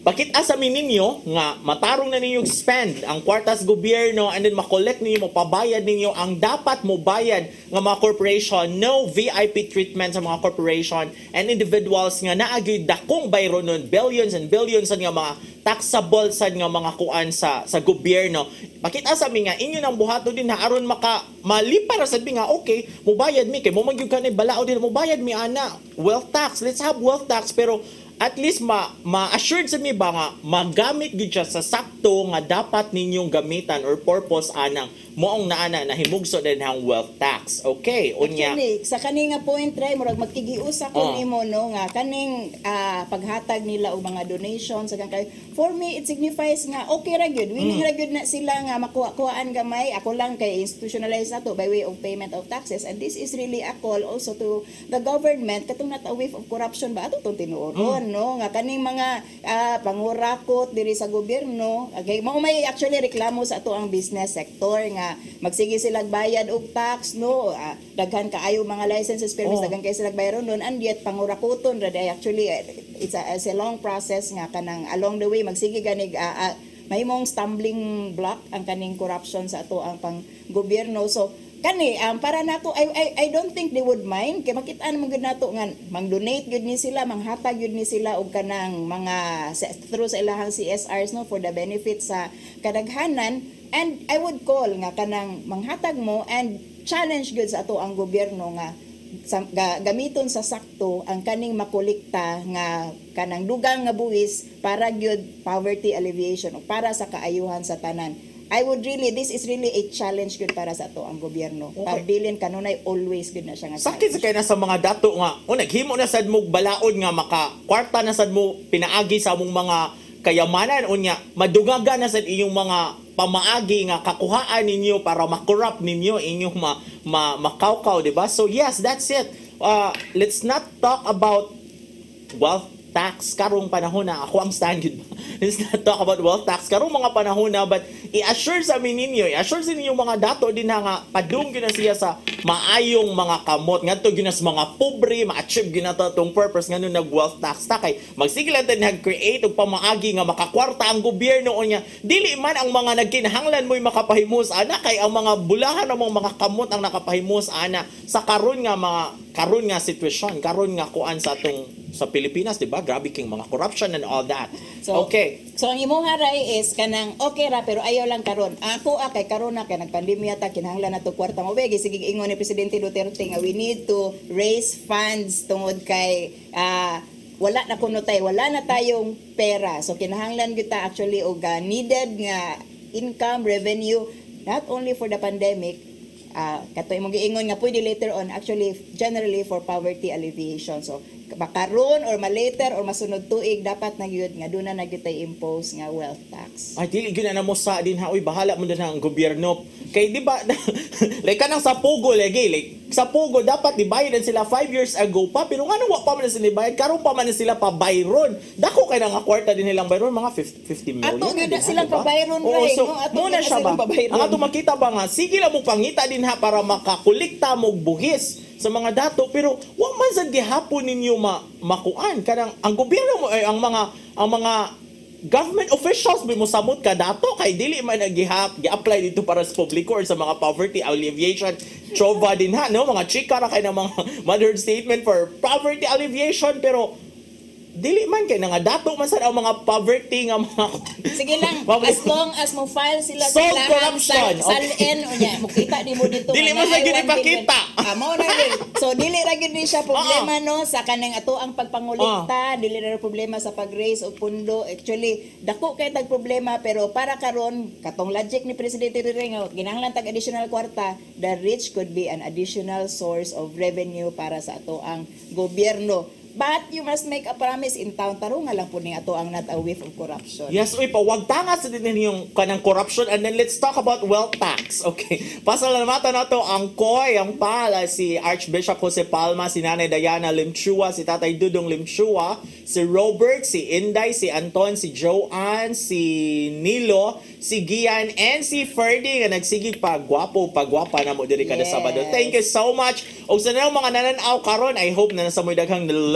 bakit asamin ninyo nga matarong na ninyo spend ang kwartas gobyerno and then makollect ninyo, mapabayad ninyo ang dapat mo bayad nga mga corporation, no V I P treatment sa mga corporation and individuals nga naagay dakong bayro nun, billions and billions sa nga mga taxable sa nga mga kuan sa sa gobyerno. Bakit asamin nga inyo nang buhato din na aron maka malipara sa nga okay, mubayad mi kay mo magyud kanay balao din mubayad mi ana wealth tax. Let's have wealth tax pero at least ma ma-assured sa mi ba nga magamit gid siya sa sakto nga dapat ninyong gamitan or purpose anang moong naana na himugso din ang wealth tax. Okay, unya. Actually, sa kani nga point ray murag magkigiusa Oh. ko nimo no nga kaning ah, paghatag nila og mga donations sa kay for me it signifies nga okay ra gyud. Willing Mm. ra gyud na sila nga makuha-kuhaan gamay. Ako lang kay institutionalize nato by way of payment of taxes and this is really a call also to the government katong not a wave of corruption ba ato tong tinuoron no nga kaning mga ah, pangurakot diri sa gobyerno. Okay, mao may actually reklamo sa ato ang business sector nga magsige sila bayad og tax no ah, daghan kaayo mga licenses permits Oh. daghan kay sila bayron nun and yet pangurakuton ra day actually eh, it's a, it's a long process nga kanang along the way magsige ganig uh, uh, mahimong stumbling block ang kaning corruption sa ato ang pang gobyerno so kani um, para nato I, I I don't think they would mind kay makita naman gud nato nga mang-donate gud ni sila manghatag gud ni sila og kanang mga sa- through sa ilahang C S Rs no for the benefit sa kadaghanan and I would call nga kanang manghatag mo and challenge gud sa ato ang gobyerno nga sa, ga, gamiton sa sakto ang kaning makolekta nga kanang dugang nga buwis para gyud poverty alleviation o para sa kaayuhan sa tanan. I would really, this is really a challenge good para sa ato ang gobyerno. Okay. Pabilin kanunay always good na siya nga Sakit sa kay na sa mga dato nga o naghimo na sad mo balaod nga maka kwarta na sad mo pinaagi sa among mga kayamanan unya madugaga na sad inyong mga pamaagi nga kakuhaan ninyo para makorrupt ninyo inyong ma, ma makawkaw, di ba? So yes, that's it. Uh, let's not talk about wealth tax karong panahon na ako ang stand yun. Let's not talk about wealth tax karong mga panahon na but i-assure sa amin ninyo, i-assure sa ninyo mga dato din na nga padung gina siya sa maayong mga kamot ngadto ginas mga pobre ma-achieve ginato tong purpose ngano nag wealth tax ta kay magsigilan ta nag-create og pamaagi nga makakwarta ang gobyerno unya dili man ang mga nagkinahanglan mo'y makapahimus ana kay ang mga bulahan namong mga kamot ang nakapahimus ana sa karon nga mga karon nga sitwasyon karon nga kuan sa atong sa Pilipinas, di ba? Grabe king mga corruption and all that. So, okay. So ang imong haray is kanang okay ra pero ayaw lang karon. Ako ah, kay karon na kay nagpandemya ta kinahanglan nato kwarta mo begi sige ingon ni presidente Duterte nga we need to raise funds tungod kay ah, wala na kuno tay wala na tayong pera. So kinahanglan gyud ta actually og uh, needed nga income revenue not only for the pandemic uh, kato imong giingon nga pwede later on actually generally for poverty alleviation. So makaron or ma-later or masunod tuig dapat na gyud nga doon na nagyutay impose nga wealth tax. Ay, dili gina na mo sa din ha. Uy, bahala mo na ang gobyerno. Kay di ba, like kanang sa Pogo, lagi, like, sa Pogo, dapat dibayad sila five years ago pa, pero nga wa pa man na sila bayad, karon pa man na sila pa bayron. Dako kay nga kwarta din nilang bayron, mga fifty million. Ato gyud din, na silang diba? pabayron Oo, ray, so, no? Ato muna gyud na siya ba? silang pabayron. Ang ato makita ba nga, sige lang mo pangita din ha para makakulikta mo buhis sa mga dato pero wa man sad gihapon ninyo ma makuan kanang ang gobyerno mo ay ang mga ang mga government officials mo samot ka dato kay dili man nagihap gi-apply dito para sa publiko or sa mga poverty alleviation trova din ha no mga chika ra kay ng mga mother statement for poverty alleviation pero dili man kay nga dato man sad ang mga poverty nga mga Sige lang, Public- as long as mo file sila Solve sa lahang corruption. sal, salin o niya, mukita di mo dito. Dili mo nga na sa ay gyud one ipakita. billion. Ah, mao na yun. So dili ra gyud ni siya problema no sa kanang ato ang pagpangulikta, dili ra problema sa pag-raise og pundo. Actually, dako kay tag problema pero para karon katong logic ni Presidente Duterte nga ginahanglan tag additional kwarta, the rich could be an additional source of revenue para sa ato ang gobyerno. But you must make a promise in town tarong nga lang po ni ato ang not a whiff of corruption. Yes, uy, pawag tanga sa din yung kanang corruption and then let's talk about wealth tax. Okay. Pasalamatan na to ang Koy, ang pala, si Archbishop Jose Palma, si Nanay Diana Limchua, si Tatay Dudong Limchua, si Robert, si Inday, si Anton, si Joanne, si Nilo, si Gian, and si Ferdy nga nagsigig pa gwapo, pagwapa na mo diri kada Yes. Sabado. Thank you so much. O sa nang mga nananaw karon, I hope na nasa mo daghang learn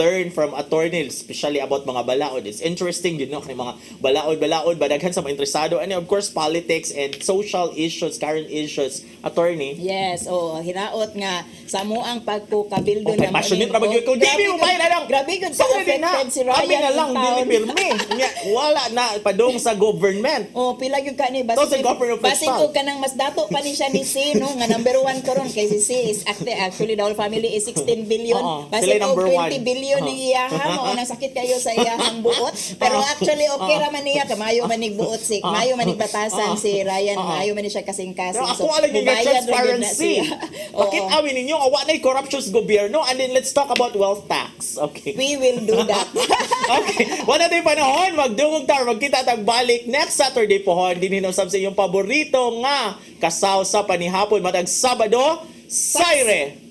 learn from attorneys, especially about mga balaod. It's interesting, you know, kay mga balaod-balaod, badaghan sa mga interesado. And of course, politics and social issues, current issues, attorney. Yes, oh, hinaot nga sa mo ang pagkukabildo Okay, na passionate ra bagyo ko. Di mo ba na lang. Grabe gud sa Sorry na. affected si Kami Ryan na lang in town. dili pirmi. Nya, wala na padung sa government. Oh, pila gyud ka ni To sa basig. government Basig official. og kanang mas dato pa ni siya ni C no nga number one karon kay si C is acti- actually the whole family is sixteen billion. Oo, Basig sila og number twenty one. billion Oo. ni iyahang mo nang sakit kayo sa iyahang buot. Pero actually okay ra man niya kamayo man nig buot si mayo man nig batasan si Ryan, mayo man ni siya kasing-kasing. Pero ako alam yung transparency. Bakit awin ninyo awa na corruption sa gobyerno, and then let's talk about wealth tax. Okay. We will do that. Okay. Wala tayong panahon. Magdungog tar. Magkita tagbalik next Saturday pohon. Dininaw sab sa iyong paborito nga kasaw sa panihapon matag Sabado. SAYRI!